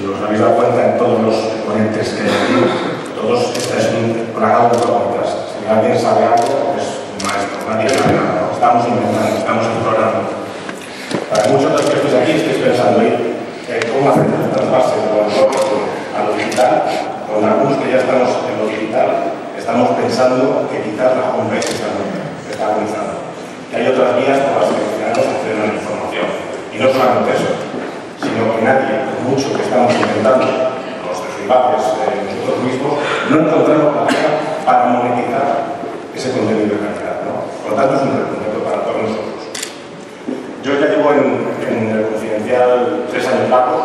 os habéis dado cuenta en todos los ponentes que hay aquí, todos estáis plagados de preguntas. Si alguien sabe algo, es maestro, nadie sabe nada. ¿No? Estamos inventando, estamos explorando. Para muchos de los que estáis aquí estáis pensando cómo hacer el trasvase de lo analógico a lo digital. Con algunos que ya estamos en lo digital, estamos pensando que quizás la homepage está agonizando. Que hay otras vías por las que los ciudadanos acceden a la información. Y no solamente eso, sino que nadie, por mucho que estamos intentando, los debates nosotros mismos, no encontramos la vía para monetizar ese contenido de calidad, ¿no? Por lo tanto, es un reto para todos nosotros. Yo ya llevo en el Confidencial 3 años largos.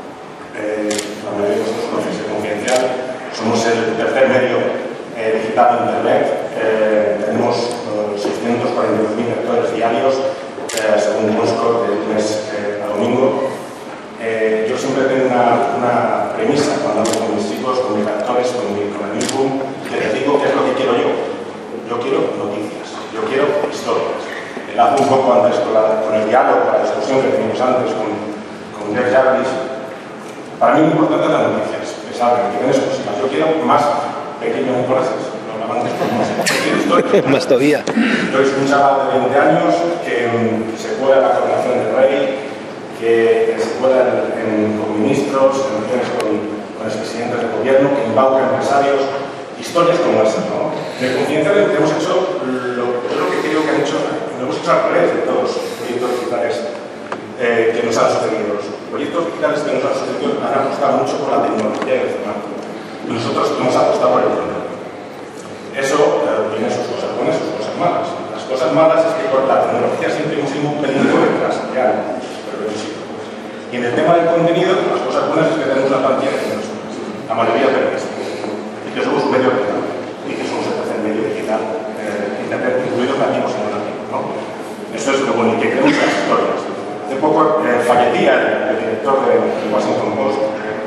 La mayoría de vosotros conocéis el Confidencial. Somos el tercer medio digital de Internet. Tenemos 642.000 lectores diarios, según Moscor, de lunes a domingo. Yo siempre tengo una premisa cuando hablo con mis chicos, con mis redactores, con el newsroom, que les digo qué es lo que quiero yo. Yo quiero noticias, yo quiero historias. Enlazo un poco antes con el diálogo, la discusión que teníamos antes con Jeff Jarvis. Para mí lo importante es las noticias, que saben, que ven exclusivas. Yo quiero más pequeños frases, lo antes por más. Quiero historias. Más todavía. Yo soy un chaval de 20 años que se cuela en la coronación del rey, que se cuela con ministros, en reuniones con expresidentes del gobierno, que embauca empresarios, historias como esas, ¿no? En el Confidencial hemos hecho lo que creo que han hecho, lo hemos hecho al revés de todos los proyectos digitales que nos han sucedido. Los proyectos digitales que nos han sucedido han apostado mucho por la tecnología y el formato. Y nosotros hemos apostado por el contenido. Eso tiene sus cosas buenas y sus cosas malas. Las cosas malas es que con la tecnología siempre hemos sido un pelín detrás, real, pero eso sí. Y en el tema del contenido, las cosas buenas es que tenemos una plantilla de personas, la mayoría periodistas, y que somos un medio digital, y que somos el medio digital, internet, incluidos nativos y no nativos, ¿no? Eso es lo bueno, y que creemos las historias. Hace poco fallecía el director de Washington Post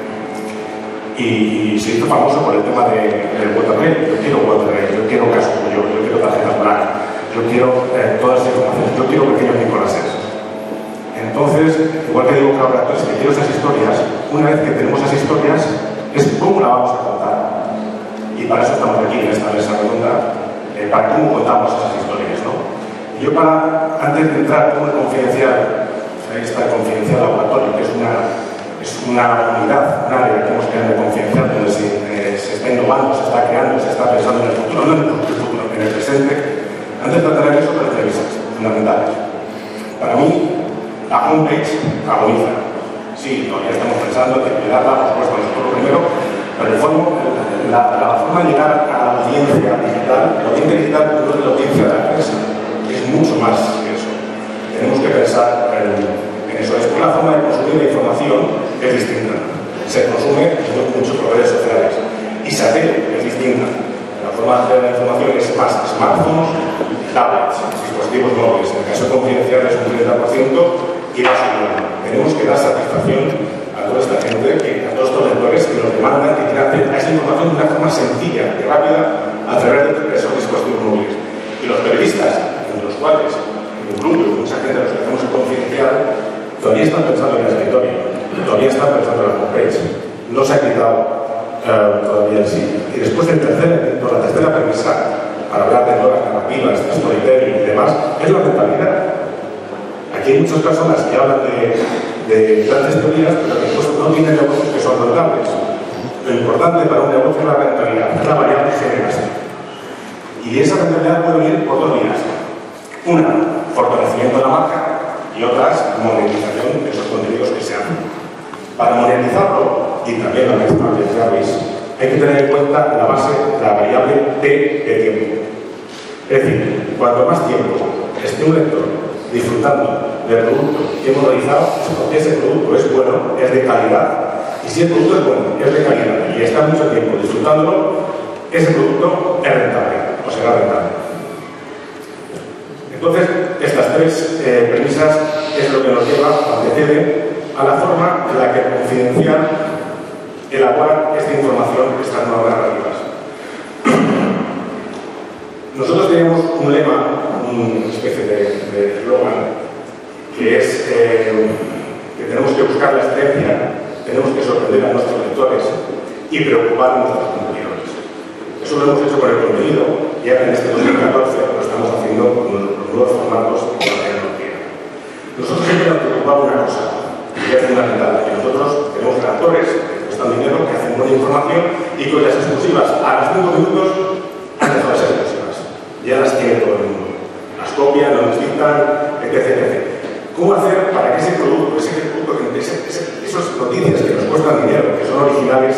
y se hizo famoso por el tema del Watergate. Yo quiero Watergate, yo quiero caso yo quiero tarjetas black, yo quiero todas esas informaciones, yo quiero pequeños Nicolases. Entonces, igual que digo que ahora que quiero esas historias, una vez que tenemos esas historias, es cómo la vamos a contar. Y para eso estamos aquí en esta mesa redonda, para cómo contamos esas historias, ¿no? Y yo antes de entrar con el Confidencial, ahí está el Confidencial Laboratorio, que es una unidad, un área que hemos creado de Confidencial, donde se está innovando, se está creando, se está pensando en el futuro, no en el futuro, en el presente. Antes de tratar eso, tres premisas fundamentales. Para mí, la homepage agoniza. Sí, todavía estamos pensando en cuidarla, por supuesto, nosotros primero, pero en el fondo, la forma de llegar a la audiencia digital no es la audiencia de la prensa, es mucho más que eso. Tenemos que pensar en eso. Después, la forma de consumir la información es distinta. Se consume mucho por redes sociales y se hace es distinta. La forma de la información es más smartphones, tablets, dispositivos móviles. En el caso Confidencial es un 30% y va subiendo. Tenemos que dar satisfacción a toda esta gente, a todos estos lectores que nos demandan que quieran hacer esa información de una forma sencilla y rápida a través de esos dispositivos móviles. Y los periodistas, entre los cuales, en un grupo y mucha gente de los que hacemos el Confidencial, todavía están pensando en la escritorio, todavía están pensando en la homepage. No se ha quitado todavía el sí. Y después la tercera premisa, para hablar de nuevas narrativas, de storytelling y demás, es la rentabilidad. Aquí hay muchas personas que hablan de grandes teorías, pero que no tienen negocios que son rentables. Lo importante para un negocio es la rentabilidad, es la variable que generas. Y esa rentabilidad puede venir por dos vías. Una, fortalecimiento de la marca, y otras, monetización de esos contenidos que se hacen. Para monetizarlo, y también lo mencionaba Jeff Jarvis, hay que tener en cuenta la base, la variable T de tiempo. Es decir, cuanto más tiempo esté un lector disfrutando del producto que hemos realizado, es porque ese producto es bueno, es de calidad, y si el producto es bueno, es de calidad, y está mucho tiempo disfrutándolo, ese producto es rentable, o será rentable. Entonces, estas tres premisas es lo que nos lleva a antecede a la forma en la que el Confidencial elabora esta información, estas nuevas narrativas. Nosotros tenemos un lema, una especie de eslogan, que es que tenemos que buscar la excelencia tenemos que sorprender a nuestros lectores y preocupar a nuestros competidores. Eso lo hemos hecho con el contenido y ahora en este 2014 lo estamos haciendo con los nuevos formatos de la tecnología. Nosotros siempre nos preocupamos una cosa, que es fundamental, que nosotros tenemos redactores que cuestan dinero, que hacen buena información y con las exclusivas a los 5 minutos han dejado de ser exclusivas. Ya las tiene todo el mundo. Las copian, no las dictan, etc. ¿Cómo hacer para que ese producto, esas noticias que nos cuestan dinero, que son originales,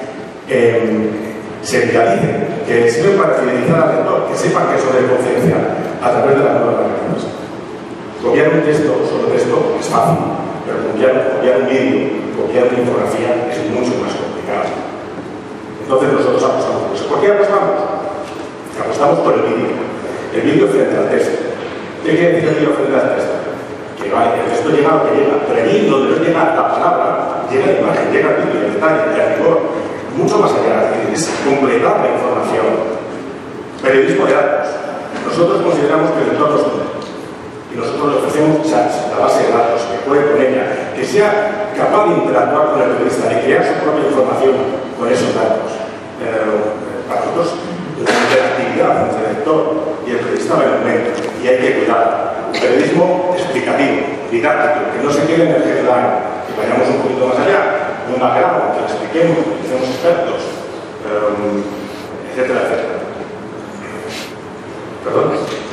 se viralicen, que sirven para fidelizar al lector, que sepan que eso es confidencial a través de las nuevas narrativas? Copiar un texto, solo texto, es fácil, pero copiar un vídeo, copiar una infografía es mucho más complicado. Entonces nosotros apostamos por eso. ¿Por qué apostamos? Apostamos por el vídeo frente al texto. ¿Qué quiere decir el vídeo frente al texto? Que vale, el texto llega a lo que llega, pero allí donde no llega la palabra, llega la imagen, llega el vídeo, el detalle, el rigor, mucho más allá, es completar la información. Periodismo de datos. Nosotros consideramos que el lector nos tonto. Y nosotros le ofrecemos chats, la base de datos, que juegue con ella, que sea capaz de interactuar con el periodista, de crear su propia información con esos datos. Para nosotros, la interactividad entre el lector y el periodista va en aumento, y hay que cuidar. Periodismo explicativo, didáctico, que no se quede en el headline, que vayamos un poquito más allá, un background, que lo expliquemos, que utilicemos expertos, etcétera, etcétera. ¿Perdón?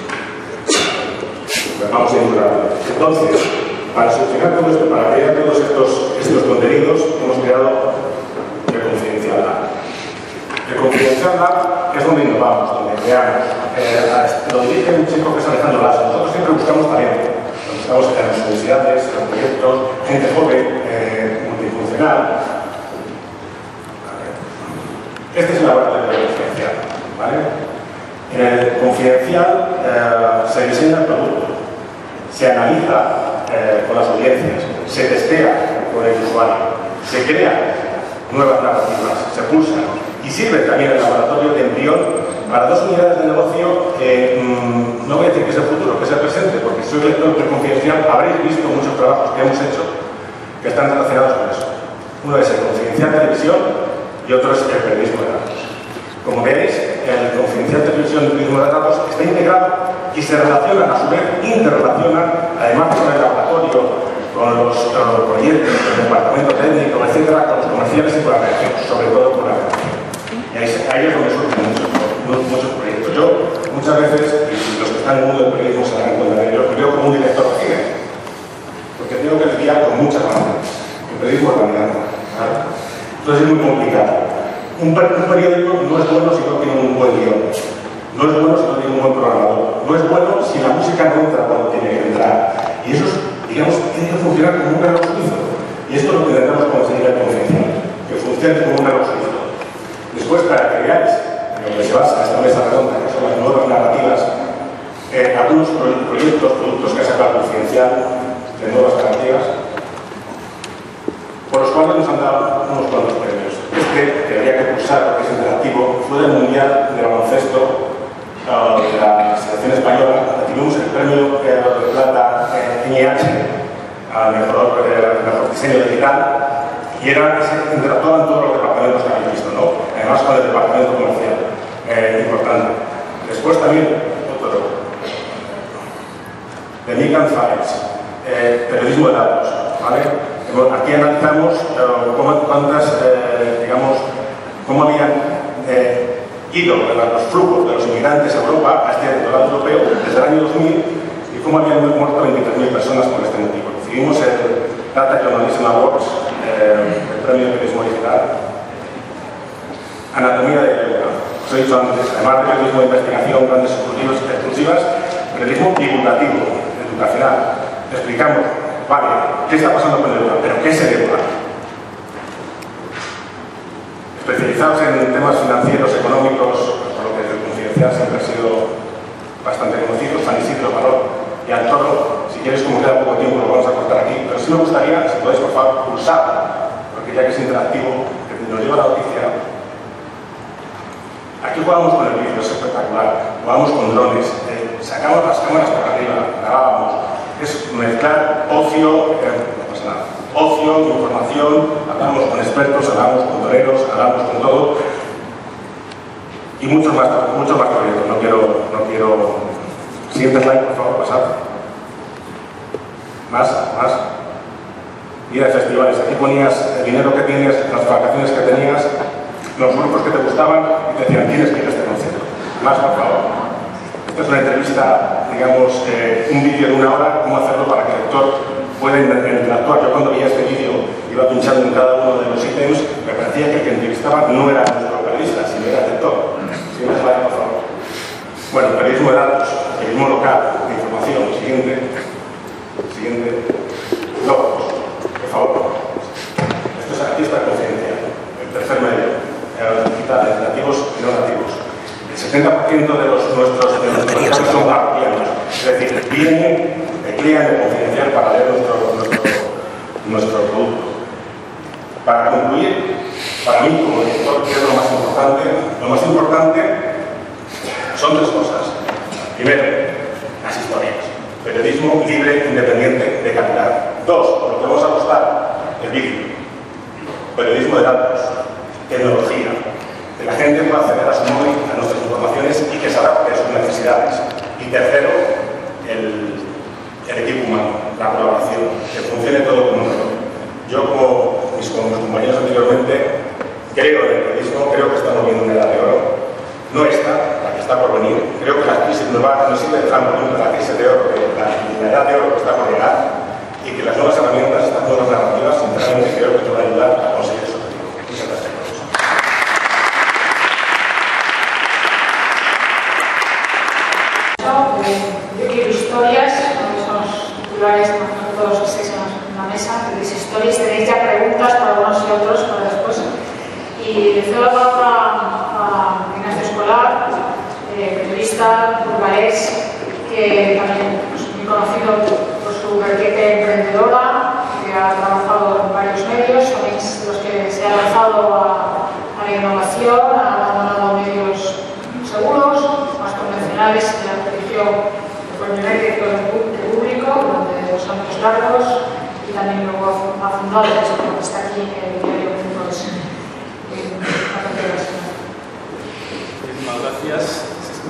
Vamos a ir rápido. Entonces, para solucionar todo esto, para crear todos estos contenidos, hemos creado el Confidencial Lab. El Confidencial Lab es donde innovamos, donde creamos. Lo dirige un chico que es Alejandro Lasso. Nosotros siempre buscamos talento. Buscamos en las universidades, en los proyectos, gente joven, multifuncional. Esta es la parte del Confidencial. ¿Vale? En el Confidencial se diseña el producto, se analiza con las audiencias, se testea con el usuario, se crean nuevas narrativas, se pulsan y sirve también el laboratorio de embrión para dos unidades de negocio que no voy a decir que es el futuro, que es el presente, porque si soy lector del Confidencial habréis visto muchos trabajos que hemos hecho que están relacionados con eso. Uno es el Confidencial Televisión y otro es el periodismo de datos. Como veis, el Confidencial Televisión y periodismo de datos está integrado y se relacionan, a su vez, interrelacionan, además con el laboratorio, con los proyectos, con el departamento técnico, etcétera, con los comerciales y con la redacción, sobre todo con la redacción. Y ahí es donde surgen muchos proyectos. Yo, muchas veces, y los que están en el mundo del periodismo se dan cuenta de ello, me veo como un director de cine, porque tengo que lidiar con muchas maneras. El periodismo es la mirada, ¿vale? Entonces es muy complicado. Un periódico no es bueno si no tiene un buen guión. No es bueno si no tiene un buen programador. No es bueno si la música no entra cuando tiene que entrar. Y eso, digamos, tiene que funcionar como un reloj suizo. Y esto es lo que intentamos conseguir el Confidencial, que funcione como un reloj suizo. Después, para que veáis en lo que se basa esta mesa redonda, que son las nuevas narrativas, algunos productos que ha sacado el Confidencial de nuevas narrativas, por los cuales nos han dado unos cuantos premios. Que habría que pulsar porque es interactivo, fue del Mundial de Baloncesto de la selección española. Tuvimos el premio de plata NIH al mejor diseño digital y interactuaban todos los departamentos que habéis visto, ¿no? Además con el departamento comercial, importante. Después también otro de Mikan Files, periodismo de datos, ¿vale? Aquí analizamos cómo habían ido los flujos de los inmigrantes a Europa, a este electorado europeo, desde el año 2000, y cómo habían muerto 23.000 personas por este motivo. Recibimos el Data Journalism Awards, el premio de periodismo digital. Anatomía de os he dicho antes, además de periodismo de investigación, grandes exclusivas, periodismo divulgativo, educacional. Explicamos, vale, ¿qué está pasando con el EUA? ¿Pero qué es el EUA? Especializados en temas financieros, económicos, por lo que el Confidencial siempre ha sido bastante conocido, San Isidro, Valor y Altoro. Si quieres, como queda poco tiempo, lo vamos a cortar aquí, pero sí me gustaría, si podéis, por favor, pulsar, porque ya que es interactivo, que nos lleva la noticia. Aquí jugamos con el vídeo, es espectacular, jugamos con drones, sacamos las cámaras por arriba, grabábamos. Es mezclar ocio, no pasa nada, ocio, información, hablamos con expertos, hablamos con toreros, hablamos con todo. Y muchos más proyectos. No quiero... Siguiente slide, por favor, pasad. Más. Día de festivales. Aquí ponías el dinero que tienes, las vacaciones que tenías, los grupos que te gustaban y te decían, tienes que ir a este concierto. Más, por favor. Esta es una entrevista, digamos, un vídeo de 1 hora, cómo hacerlo para que el lector pueda interactuar. Yo cuando veía este vídeo, iba pinchando en cada uno de los ítems, me parecía que el que entrevistaba no era nuestro periodista, sino era el lector. Siguiente slide, por favor. Bueno, periodismo de datos, periodismo local, de información. Siguiente. Logos, por favor. Aquí está confidencial. El tercer medio, digitales, nativos y no nativos. El 70% de nuestros lectores son parroquianos. Es decir, vienen, teclean el confidencial para leer nuestro producto. Para concluir, para mí como lector, ¿qué es lo más importante? Lo más importante son 3 cosas. Primero, las historias. Periodismo libre, independiente, de calidad. 2, por lo que vamos a apostar, el vídeo. Periodismo de datos, tecnología. Que la gente pueda acceder a su móvil, a nuestras informaciones y que se adapte a sus necesidades. Y tercero, el equipo humano, la colaboración, que funcione todo como un todo. Yo, como mis compañeros anteriormente, creo en el periodismo, creo que estamos viendo una edad de oro. No esta, la que está por venir. Creo que la crisis nos sirve de trampolín para la crisis de oro, la edad de oro que está por llegar, y que las nuevas herramientas, estas nuevas narrativas, sinceramente creo que te van a ayudar a conseguir eso. Muchas gracias. Yo quiero historias, son los titulares, todos los que estáis en la mesa, tenéis historias, tenéis ya preguntas para unos y otros para después. Y le cedo la palabra a Ignacio Escolar, periodista burgalés, que también es muy conocido por su vertiente emprendedora, que ha trabajado en varios medios, también es de los que se ha lanzado a la innovación, ha abandonado medios seguros, más convencionales, y la dirigió, fue el primer director de Público durante 2 años largos, y también luego ha fundado, está aquí en el diario.es. Muchísimas gracias.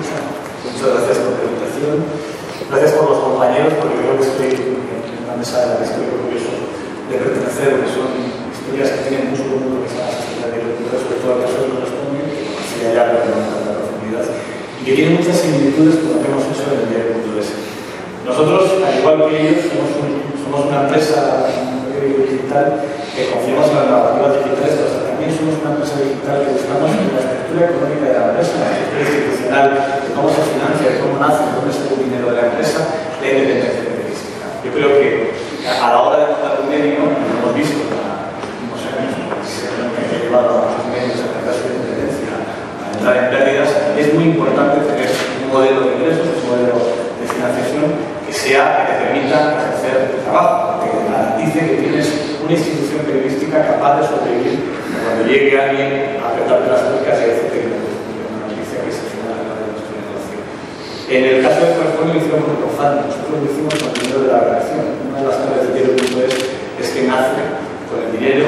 Muchas gracias por la invitación. Gracias por los compañeros, porque creo que estoy en una mesa de la que estoy orgulloso de pertenecer, porque son historias que tienen mucho común con lo que está en la literatura, sobre todo el caso que corresponde, que conocía ya, pero no con tanta profundidad, y que tiene muchas similitudes con lo que hemos hecho en el diario.es. Nosotros, al igual que ellos, somos una empresa digital que confiamos en las narrativas digitales, pero también somos una empresa digital que buscamos en la estructura económica de la empresa, en la estructura institucional, de cómo se financia, de cómo nace, de dónde está el dinero de la empresa, la independencia periodística. Yo creo que a la hora de montar un medio, lo hemos visto en los últimos años, que ha llevado a los medios a perder su independencia, a entrar en pérdidas, es muy importante tener un modelo de ingresos, un modelo de financiación que te permita ejercer tu trabajo, que garantice que tienes una institución periodística capaz de sobrevivir cuando llegue alguien a apretarte las tuercas y a decirte que no puedes cumplir una noticia que es el final de nuestro negocio. En el caso de Corresponde lo hicimos con Profan, nosotros lo hicimos con el dinero de la redacción. Una de las claves del diario.es es que nace con el dinero,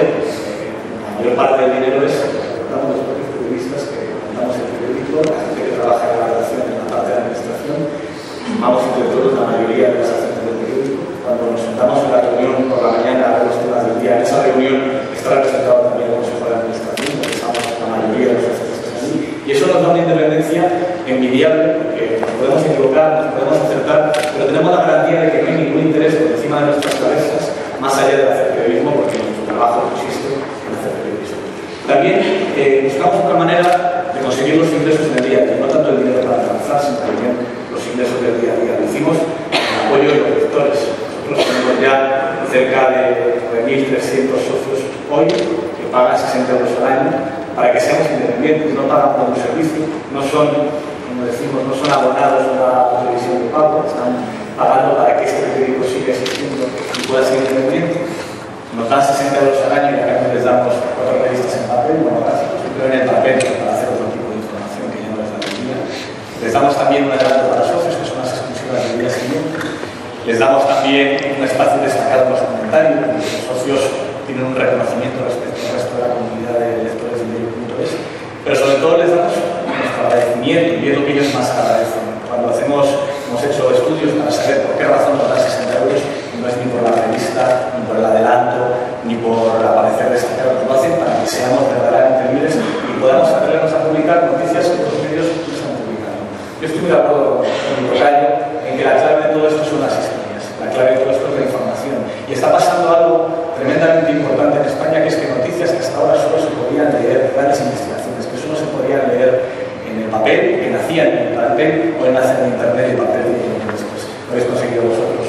la mayor parte del dinero es recordamos los propios periodistas que montamos el periódico, la gente que trabaja en la redacción, en la parte de administración. Vamos entre todos la mayoría de las acciones del periódico. Cuando nos sentamos en la reunión por la mañana a ver los temas del día, en esa reunión está representado también el Consejo de Administración, donde estamos la mayoría de los accionistas allí. Y eso nos da una independencia envidiable, porque nos podemos equivocar, nos podemos acertar, pero tenemos la garantía de que no hay ningún interés por encima de nuestras cabezas, más allá de hacer periodismo, porque nuestro trabajo consiste en hacer periodismo. También buscamos otra manera de conseguir los ingresos en el día a día, no tanto el dinero para alcanzar, sino también los ingresos del día a día. Lo hicimos con apoyo de los lectores. Nosotros tenemos ya cerca de 9.300 socios hoy que pagan 60 euros al año para que seamos independientes, no pagan por un servicio, no son, como decimos, no son abonados a la televisión de pago, están pagando para que este periódico siga existiendo y pueda ser independiente. Nos dan 60 euros al año y a cambio les damos 4 revistas en papel, monográficos, pero en el papel para hacer otro tipo de información que ya no les da el día. Les damos también un adelanto para socios, que son las exclusivas del día siguiente. Les damos también un espacio destacado en los comentarios, donde los socios socios tienen un reconocimiento respecto al resto de la comunidad de lectores de Diario.es, pero sobre todo les damos nuestro agradecimiento, y es lo que ellos más agradecen. Cuando hemos hecho estudios para saber por qué razón nos dan 60 euros, no es ni por la revista, ni por el adelanto, ni por aparecer destacados, lo hacen para que seamos verdaderamente libres y podamos atrevernos a publicar noticias que otros medios no están publicando. Yo estoy muy de acuerdo con mi tocayo en que la clave de todo esto son las historias, la clave de todo esto es la información. Y está pasando algo tremendamente importante en España, que es que noticias que hasta ahora solo se podían leer, grandes investigaciones, que solo se podían leer en el papel, que nacían en el papel, pueden nacer en internet y papel y después. Lo habéis conseguido vosotros,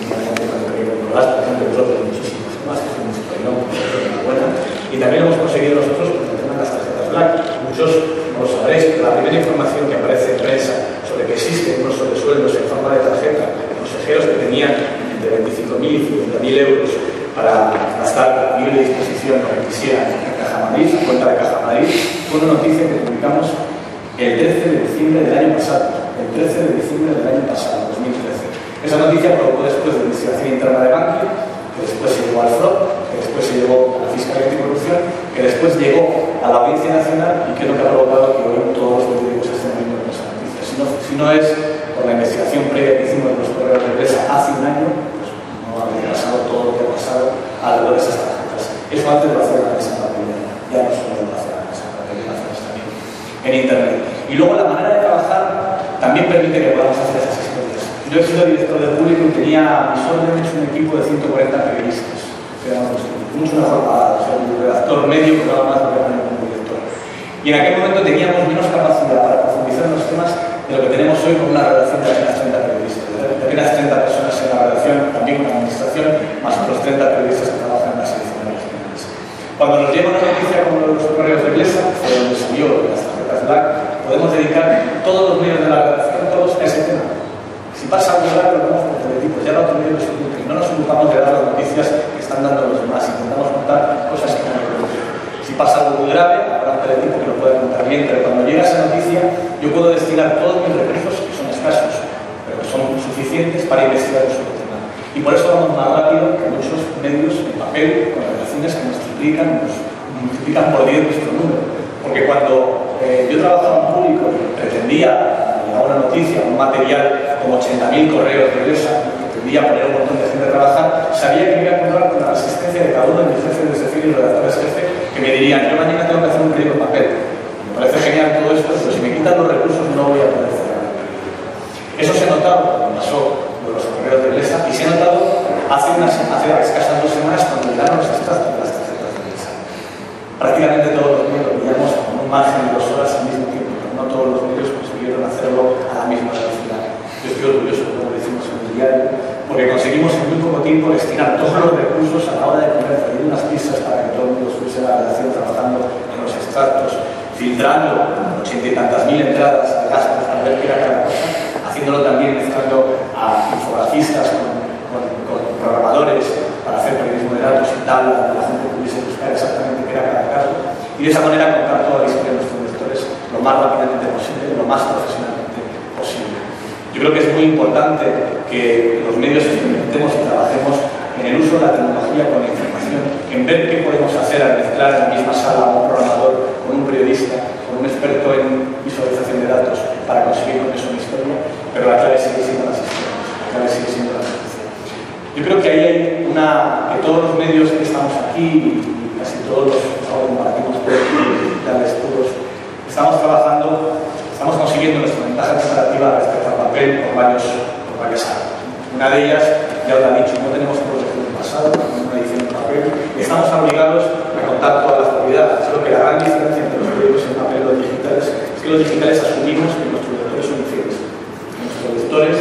por ejemplo, vosotros muchísimos más, que es un historión, una buena. Y también lo hemos conseguido nosotros con el tema de las tarjetas Black. Muchos no lo sabréis, pero la primera información que aparece en prensa sobre que existe un uso de sueldos en forma de tarjeta, consejeros que tenían entre 25.000 y 50.000 euros para gastar a libre disposición lo que quisieran en Caja Madrid, en cuenta de Caja Madrid, fue una noticia que publicamos el 13 de diciembre del año pasado. El 13 de diciembre del año pasado, 2013. Esa noticia provocó después de la investigación interna de Bankia, que después se llevó al FROP, que después se llevó a la Fiscalía Anticorrupción, que después llegó a la Audiencia Nacional y que es lo que ha provocado que hoy todos los periódicos estén viendo esa noticia. Si no es por la investigación previa que hicimos de los correos de empresa hace un año, pues no habría pasado todo lo que ha pasado alrededor de esas tarjetas. Eso antes de hacer la mesa papelera, ya no solo lo hace la mesa papelera, lo hacemos también en Internet. Y luego la manera de trabajar también permite que podamos hacer esas historias. Yo he sido director de público y tenía a mis órdenes un equipo de 140 periodistas, que eran mucho mejor pagados, el redactor medio cobraba más de lo que tenía como director. Y en aquel momento teníamos menos capacidad para profundizar en los temas de lo que tenemos hoy con una redacción de apenas 30 periodistas, de apenas 30 personas en la redacción, también con la administración, más otros 30 periodistas que trabajan en las ediciones regionales. Cuando nos llega una noticia como los correos de Blesa, de donde salió las tarjetas Black, podemos dedicar todos los medios de la redacción, todos a ese tema. Si pasa algo grave, lo vemos por teletipos, ya no otro medio se oculta. No nos ocupamos de dar las noticias que están dando los demás, intentamos contar cosas que no hay que contar. Si pasa algo muy grave, habrá un teletipo que lo puede contar bien, pero cuando llega esa noticia, yo puedo destinar todos mis recursos, que son escasos, pero que son suficientes para investigar un solo tema. Y por eso vamos más rápido que muchos medios en papel, con redacciones que nos multiplican por 10 nuestro número. Porque cuando yo trabajaba en público, pretendía a una noticia, un material como 80.000 correos de Blesa, que pretendía poner un montón de gente a trabajar, sabía que me iba a encontrar con la resistencia de cada uno de mis jefes de sección y redactores jefe, que me dirían: yo mañana tengo que hacer un periódico en papel. Me parece genial todo esto, pero si me quitan los recursos no voy a poder cerrar. Eso se ha notado cuando pasó de los correos de Blesa, y se ha notado hace escasas 2 semanas cuando llegaron los extractos de las tarjetas de Blesa. Prácticamente todos los medios lo veíamos con un margen de 2 horas al mismo tiempo, pero no todos los medios consiguieron hacerlo a la misma velocidad. Yo estoy orgulloso, como decimos en el diario, porque conseguimos en muy poco tiempo destinar todos los recursos a la hora de poner unas pistas para que todo el mundo estuviese en la redacción trabajando en los extractos, filtrando 80 y tantas mil entradas de gastos para ver qué era cada cosa, haciéndolo también mezclando a infografistas con programadores para hacer periodismo de datos y tal, la gente pudiese buscar exactamente qué era cada caso, y de esa manera contar toda la historia de nuestros lectores lo más rápidamente posible, lo más profesionalmente posible. Yo creo que es muy importante que los medios experimentemos y trabajemos en el uso de la tecnología con la información, en ver qué podemos hacer al mezclar en la misma sala a un programador, con un periodista, con un experto en visualización de datos para conseguir con eso una historia, pero la clave sigue siendo las historias, la clave sigue siendo la noticia. Yo creo que ahí hay que todos los medios que estamos aquí, y casi todos los que compartimos digitales, todos, estamos trabajando, estamos consiguiendo nuestra ventaja comparativa respecto al papel por varias áreas. Una de ellas, ya os lo he dicho, no tenemos protección del pasado, una edición en papel, y estamos obligados a contar todas las propiedades. Solo que la gran diferencia entre los periódicos en papel y los digitales es que los digitales asumimos que nuestros lectores son infieles. Nuestros lectores,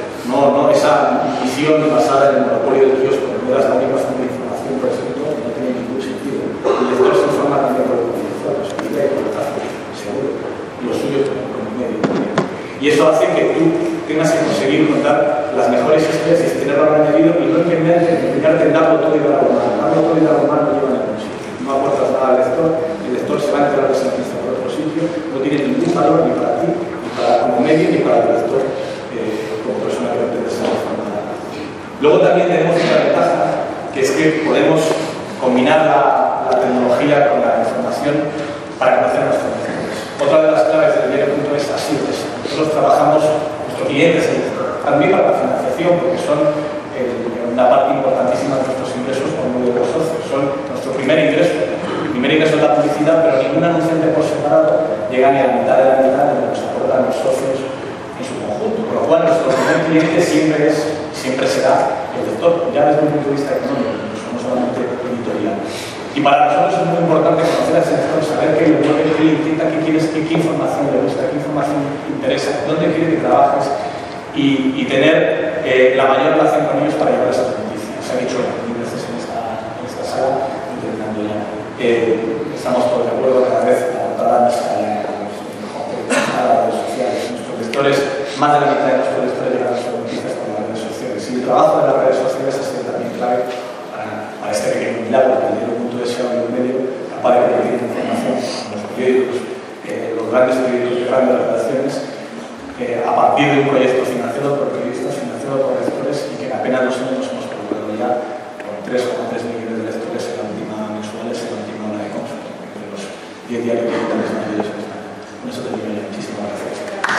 no esa visión basada en el monopolio del kiosco, no das la única fuente de información, por ejemplo, no tiene ningún sentido. El lector se informa también por el comercial, por el tráfico, seguro, y los suyos también por el medio. Y eso hace que tú tengas que conseguir contar las mejores historias y tener valor añadido y no empeñarte en darlo todo y darlo mal. Darlo todo y darlo mal no lleva a ningún sitio. No aportas nada al lector, el lector se va a enterar de esa noticia por otro sitio, no tiene ningún valor ni para ti, ni para como medio, ni para el lector como persona que no te desea informar. Luego también tenemos otra ventaja, que es que podemos combinar la tecnología con la información para conocer a nuestros lectores. Otra de las claves del diario.es ha sido esa. Nosotros trabajamos, nuestros clientes, también para la financiación, porque son una parte importantísima de nuestros ingresos por medio de los socios. Son nuestro primer ingreso. El primer ingreso es la publicidad, pero ningún anunciante por separado llega ni a la mitad de lo que nos aportan los socios en su conjunto. Por lo cual, nuestro primer cliente siempre será el lector, ya desde un punto de vista económico, no solamente editorial. Y para nosotros es muy importante conocer a ese lector, saber qué le mueve, qué le inquieta, qué información le gusta, qué información le interesa, dónde quiere que trabajes y tener la mayor relación con ellos para llevar esas noticias. Se ha dicho mil veces en esta sala, intentando ya. Estamos todos de acuerdo cada vez la portada nuestra las redes sociales. Nuestros lectores, más de la mitad de nuestros lectores llegan a sus noticias por las redes sociales. Y el trabajo de las redes sociales ha sido también clave para este pequeño milagro que el diario.es sea un medio capaz de compartir información con los periódicos, los grandes periódicos de grandes redacciones, a partir de un proyecto financiado por periodistas, financiado por lectores, y que en apenas 2 años nos hemos preocupado ya con 3,3 millones de lectores en la última mensual, en la última hora de consulta, entre los 10 diarios digitales más leídos en España. Con eso termino ya. Muchísimas gracias.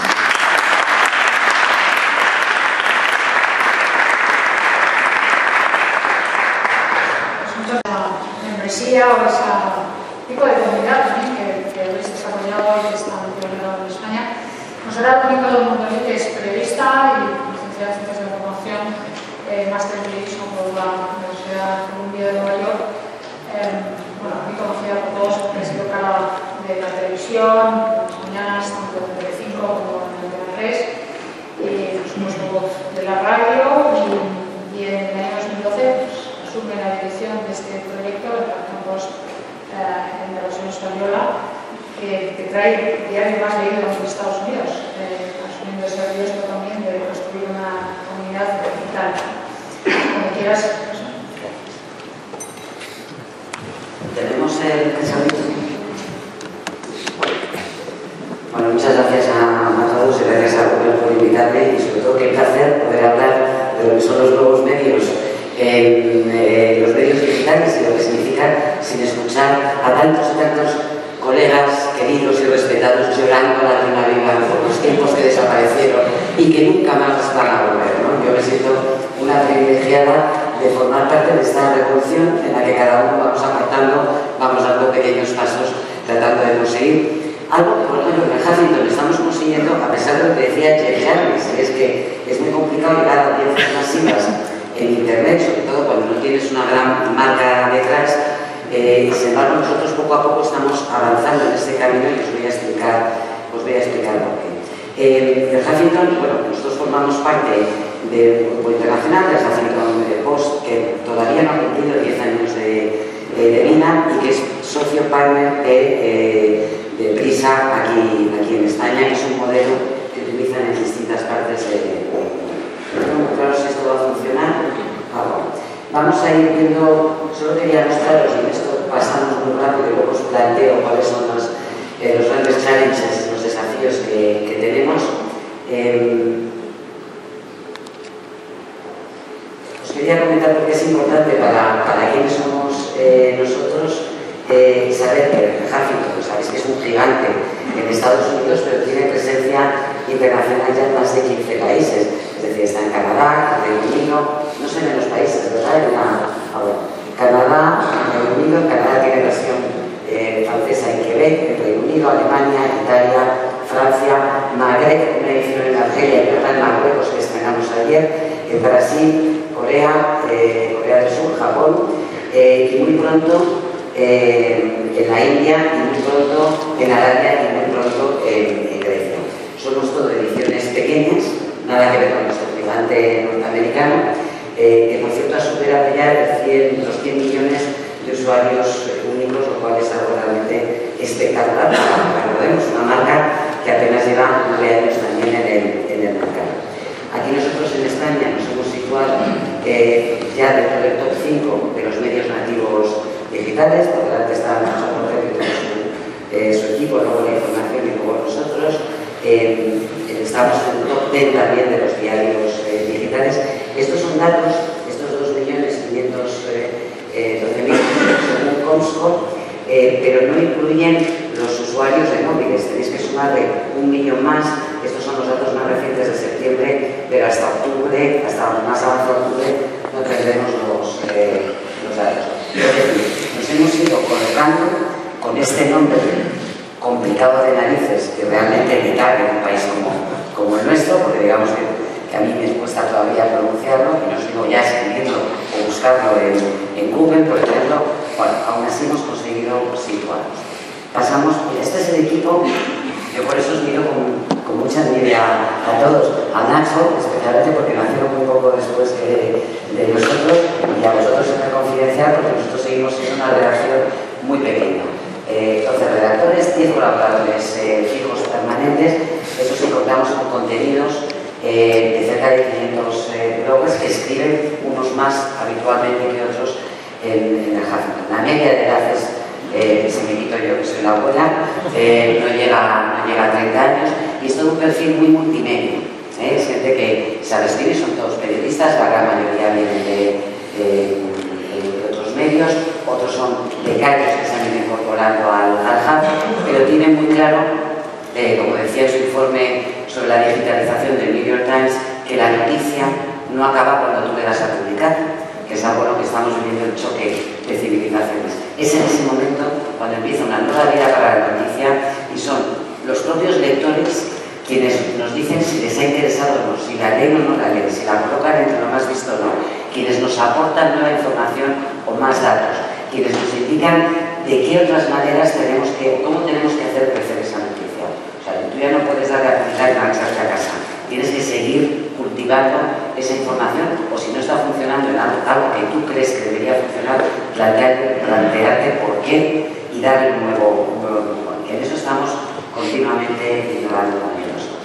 Membresía o ese tipo de comunidad también que habéis desarrollado y que está implementado en España. Nosotros, Mónica Montañez, que es periodista y licenciada en Ciencias de la Información, máster en periodismo por la Universidad Columbia de Nueva York. Bueno, muy conocida por todos porque ha sido cara de la televisión, en las mañanas, tanto en Telecinco como en Antena 3, y por supuesto voz de la radio, y en el año 2012 asume la dirección de este proyecto, el Campos en la versión española, que trae el diario más leído en Estados Unidos, asumiendo ese riesgo también de construir una comunidad digital. Como quieras. Tenemos el pensamiento. Bueno, muchas gracias a todos y gracias a Rubén por invitarme, y sobre todo qué placer poder hablar de lo que son los nuevos medios en los medios digitales y lo que significa sin escuchar a tantos y tantos colegas queridos y respetados llorando a la viva por los tiempos que desaparecieron y que nunca más van a volver, ¿no? Yo me siento una privilegiada de formar parte de esta revolución en la que cada uno vamos aportando, vamos dando pequeños pasos tratando de conseguir algo que, por ejemplo, en Huffington estamos consiguiendo, a pesar de lo que decía Jeff Jarvis, es que es muy complicado llegar a audiencias masivas en Internet, sobre todo cuando no tienes una gran marca detrás. Sin embargo, nosotros poco a poco estamos avanzando en este camino y os voy a explicar por qué. En Huffington, bueno, nosotros formamos parte del grupo internacional de Huffington Post, que todavía no ha cumplido 10 años de vida y que es socio partner de Prisa aquí en España, que es un modelo que utilizan en distintas partes del mundo. Claro, si esto va a funcionar. Vamos a ir viendo, solo quería mostraros, y en esto pasamos muy rápido y luego os planteo cuáles son los grandes challenges, los desafíos que tenemos. Os quería comentar porque es importante para quienes somos nosotros saber que Huffington, sabéis que es un gigante en Estados Unidos, pero tiene presencia internacional ya en más de 15 países. Es decir, está en Canadá, en Reino Unido, no sé en los países, ¿verdad? Canadá, Reino Unido, Canadá tiene versión francesa en Quebec, en Reino Unido, Alemania, Italia, Francia, Magreb, una edición en Argelia y otra en Marruecos que estrenamos ayer, en Brasil, Corea del Sur, Japón, y muy pronto en la India, y muy pronto en Arabia y muy pronto en Grecia. Somos todo ediciones pequeñas, nada que ver con nuestro gigante norteamericano, que por cierto ha superado ya los 100 millones de usuarios únicos, lo cual es algo realmente espectacular. Recordemos, una marca que apenas lleva 9 años también en el mercado. Aquí nosotros en España nos hemos situado ya dentro del top 5 de los medios nativos digitales, por delante está Nacho Jorge, que tiene su equipo, luego la información y luego nosotros. Estamos en el top 10 también de los diarios digitales. Estos son datos, estos 2.512.000 son Fosfor, pero no incluyen los usuarios de móviles. Tenéis que sumarle 1 millón más. Estos son los datos más recientes de septiembre, pero hasta octubre, hasta más avanzado octubre, no tendremos los datos. Es decir, nos hemos ido colocando con este nombre complicado de narices que realmente evitar en un país como el nuestro, porque digamos que a mí me cuesta todavía pronunciarlo y no sigo ya escribiendo o buscarlo en Google, por ejemplo. Bueno, aún así hemos conseguido situarnos. Pasamos, este es el equipo, yo por eso os miro con mucha envidia a todos, a Nacho, especialmente porque nacieron muy poco después de nosotros, y a vosotros es confidencial porque nosotros seguimos siendo una redacción muy pequeña. 12 redactores, 10 colaboradores fijos permanentes, eso sí contamos con contenidos de cerca de 500 bloggers que escriben, unos más habitualmente que otros en el Huffington. La media de edades, se me quito yo que soy la abuela, no llega a 30 años y es todo un perfil muy multimedia. Es gente que sabe escribir, son todos periodistas, la gran mayoría vienen de otros medios, otros son becarios que se han ido incorporando al hub, pero tienen muy claro, como decía en su informe sobre la digitalización del New York Times, que la noticia no acaba cuando tú le das a publicar, que es algo en lo que estamos viviendo el choque de civilizaciones. Es en ese momento cuando empieza una nueva vida para la noticia y son los propios lectores quienes nos dicen si les ha interesado o no, si la leen o no la leen, si la colocan entre lo más visto o no, quienes nos aportan nueva información o más datos, quienes nos indican de qué otras maneras tenemos que, cómo tenemos que hacer crecer esa noticia. O sea, tú ya no puedes darle a publicar y marcharte a casa. Tienes que seguir cultivando esa información, o si no está funcionando en algo que tú crees que debería funcionar, plantearte por qué y darle un nuevo enfoque. En eso estamos continuamente innovando también nosotros.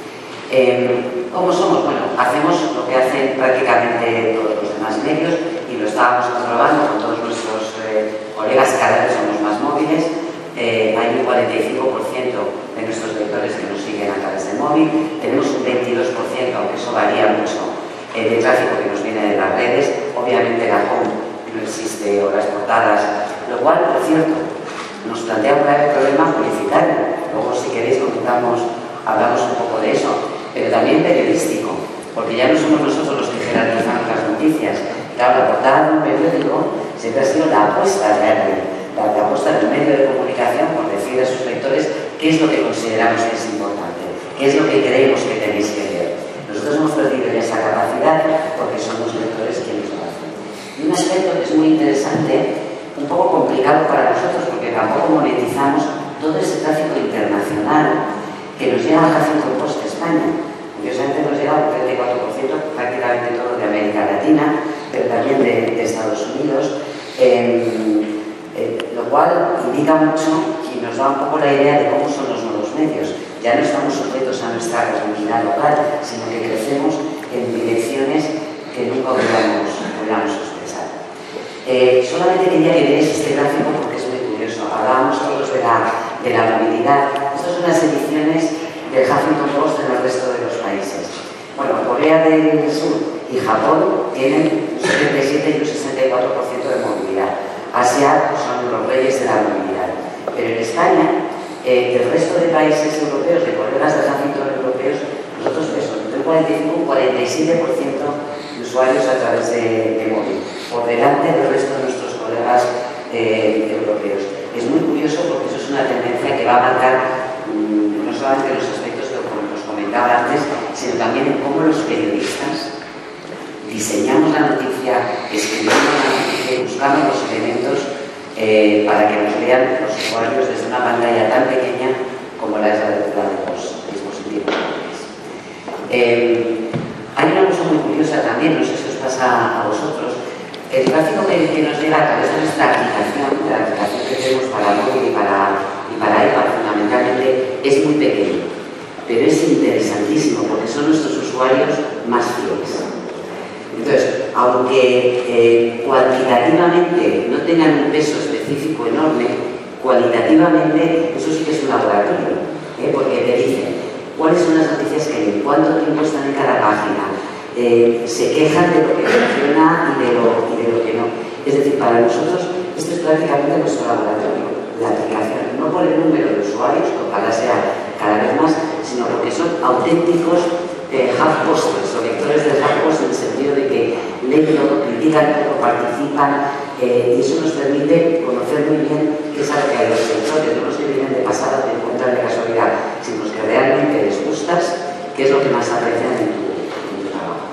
¿Cómo somos? Bueno, hacemos lo que hacen prácticamente todos los demás medios y lo estábamos comprobando con todos nuestros colegas, cada vez somos más móviles. Hay un 45% de nuestros lectores que nos siguen a través del móvil, tenemos un 22%, aunque eso varía mucho, de tráfico que nos viene de las redes. Obviamente la home no existe, o las portadas, lo cual, por cierto, nos plantea un grave problema publicitario. Luego, si queréis, hablamos un poco de eso, pero también periodístico, porque ya no somos nosotros los que jerarquizamos las noticias. Claro, la portada de un periódico siempre ha sido la apuesta de alguien, la apuesta del medio de comunicación por decir a sus lectores qué es lo que consideramos que es importante, qué es lo que creemos que tenéis que leer. Nosotros hemos perdido ya esa capacidad porque son los lectores quienes lo hacen. Y un aspecto que es muy interesante, un poco complicado para nosotros porque tampoco monetizamos todo ese tráfico internacional que nos llega a Huffington Post España. Curiosamente nos llega un 34%, prácticamente todo de América Latina, pero también de Estados Unidos, lo cual indica mucho y nos da un poco la idea de cómo son los nuevos medios. Ya no estamos sujetos a nuestra comunidad local, sino que crecemos en direcciones que nunca hubiéramos expresar. Solamente quería que veáis este gráfico porque es muy curioso. Hablábamos todos de la movilidad. Estas son las ediciones del Huffington Post en el resto de los países. Bueno, Corea del Sur y Japón tienen un 77 y un 64% de movilidad. Asia son los reyes de la movilidad. Pero en España, el resto de países europeos, de colegas de Huffington europeos, nosotros somos entre un 45 y un 47% de usuarios a través de móvil, por delante del resto de nuestros colegas europeos. Es muy curioso porque eso es una tendencia que va a marcar no solamente los aspectos que os comentaba antes, sino también en cómo los periodistas diseñamos la noticia, escribimos la noticia, buscamos los elementos para que nos vean los usuarios desde una pantalla tan pequeña como la de los dispositivos móviles. Hay una cosa muy curiosa también, no sé si os pasa a vosotros. El tráfico que nos llega a través de nuestra aplicación, la aplicación que tenemos para móvil y para iPad fundamentalmente, es muy pequeño, pero es interesantísimo porque son nuestros usuarios más fieles. Entonces, aunque cuantitativamente no tengan un peso específico enorme, cualitativamente eso sí que es un laboratorio, porque te dicen cuáles son las noticias que leen, cuánto tiempo están en cada página, se quejan de lo que funciona y de lo que no. Es decir, para nosotros Esto es prácticamente nuestro laboratorio, la aplicación, no por el número de usuarios, que ojalá sea cada vez más, sino porque son auténticos HuffPosters o lectores del HuffPost en el sentido de que leen todo, critican todo, participan, y eso nos permite conocer muy bien qué es algo que hay los lectores, no los que vienen de pasada te encuentran de casualidad, sino los que realmente les gustas, qué es lo que más aprecian en tu trabajo.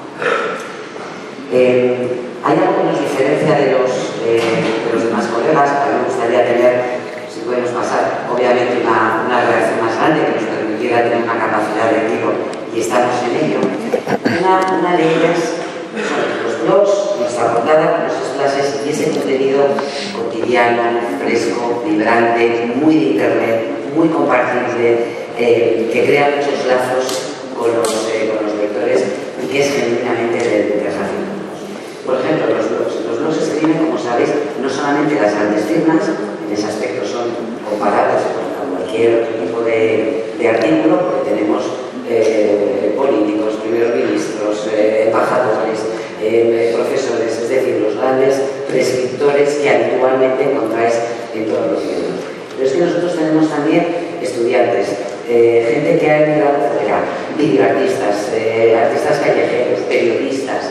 Hay algo que nos diferencia de los demás colegas. A mí me gustaría tener, si podemos pasar, obviamente una redacción más grande que nos permitiera tener una capacidad de tiro, y estamos en ello. Una de ellas son los blogs, nuestra portada, nuestras clases y ese contenido cotidiano, fresco, vibrante, muy de internet, muy compartible, que crea muchos lazos con los lectores y que es genuinamente de Huffington Post. Por ejemplo, los blogs. Los blogs se escriben, como sabéis, no solamente las grandes firmas, en ese aspecto son comparables con cualquier otro tipo de artículo, porque tenemos políticos, primeros ministros, embajadores, profesores, es decir, los grandes prescriptores que habitualmente encontráis en todos los libros. Pero es que nosotros tenemos también estudiantes, gente que ha emigrado fuera, videoartistas, artistas callejeros, periodistas,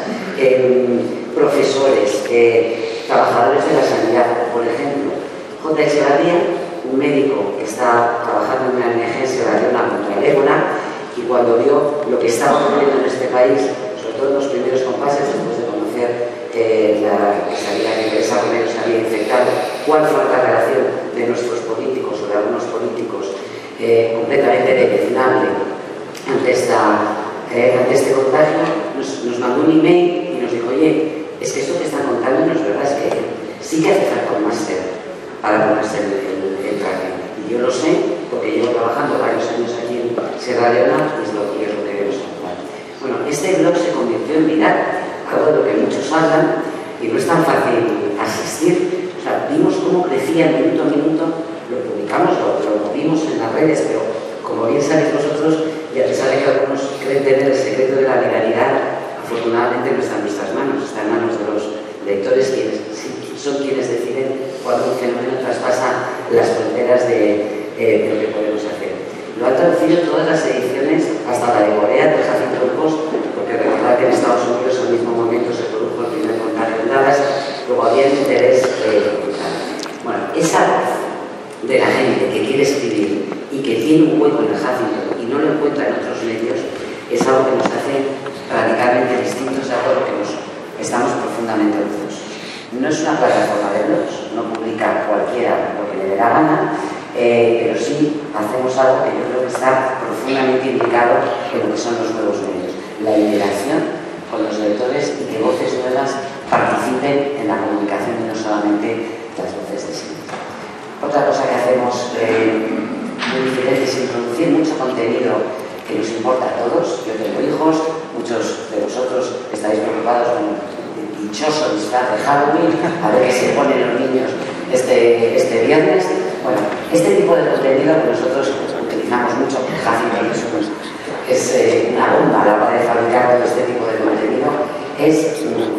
profesores, trabajadores de la sanidad. Por ejemplo, J. Echevarría, un médico que está trabajando en una ONG en Sierra Leona contra el ébola, y cuando vio lo que estaba ocurriendo en este país, sobre todo en los primeros compases, después de conocer que esa primero se había infectado, cuál fue la relación de nuestros políticos o de algunos políticos completamente deleznable ante este contagio, nos mandó un email y nos dijo: oye, es que esto que están contando no es verdad, es que sí que hace falta un máster para ponerse el traje. Y yo lo sé porque llevo trabajando varios años aquí en Sierra Leona y es lo que debemos contar. Bueno, este blog se convirtió en viral, algo de lo que muchos hablan y no es tan fácil asistir. O sea, vimos cómo crecía minuto a minuto, lo publicamos, lo vimos en las redes, pero como bien sabéis vosotros, y a pesar de que algunos creen tener el secreto de la legalidad, afortunadamente no está en nuestras manos, está en manos de los lectores, quienes son quienes deciden cuando un fenómeno traspasa las fronteras de lo que podemos hacer. Lo han traducido todas las ediciones, hasta la de Corea, de Huffington Post, porque recordad que en Estados Unidos al mismo momento se produjo el primer contagio en Dallas, luego había un interés brutal. Bueno, esa voz de la gente que quiere escribir y que tiene un hueco en el Huffington y no lo encuentra en otros medios, es algo que nos hace radicalmente distintos a todo lo que estamos profundamente orgullosos. No es una plataforma de blogs, no publica cualquiera lo que le dé la gana, pero sí hacemos algo que yo creo que está profundamente implicado en lo que son los nuevos medios, la interacción con los lectores y que voces nuevas participen en la comunicación y no solamente las voces de siempre. Otra cosa que hacemos muy diferente es introducir mucho contenido que nos importa a todos. Yo tengo hijos, muchos de vosotros estáis preocupados con el dichoso disfraz de Halloween, a ver qué se ponen los niños este viernes. Bueno, este tipo de contenido que nosotros utilizamos mucho, Huffington es una bomba a la hora de fabricar todo este tipo de contenido, es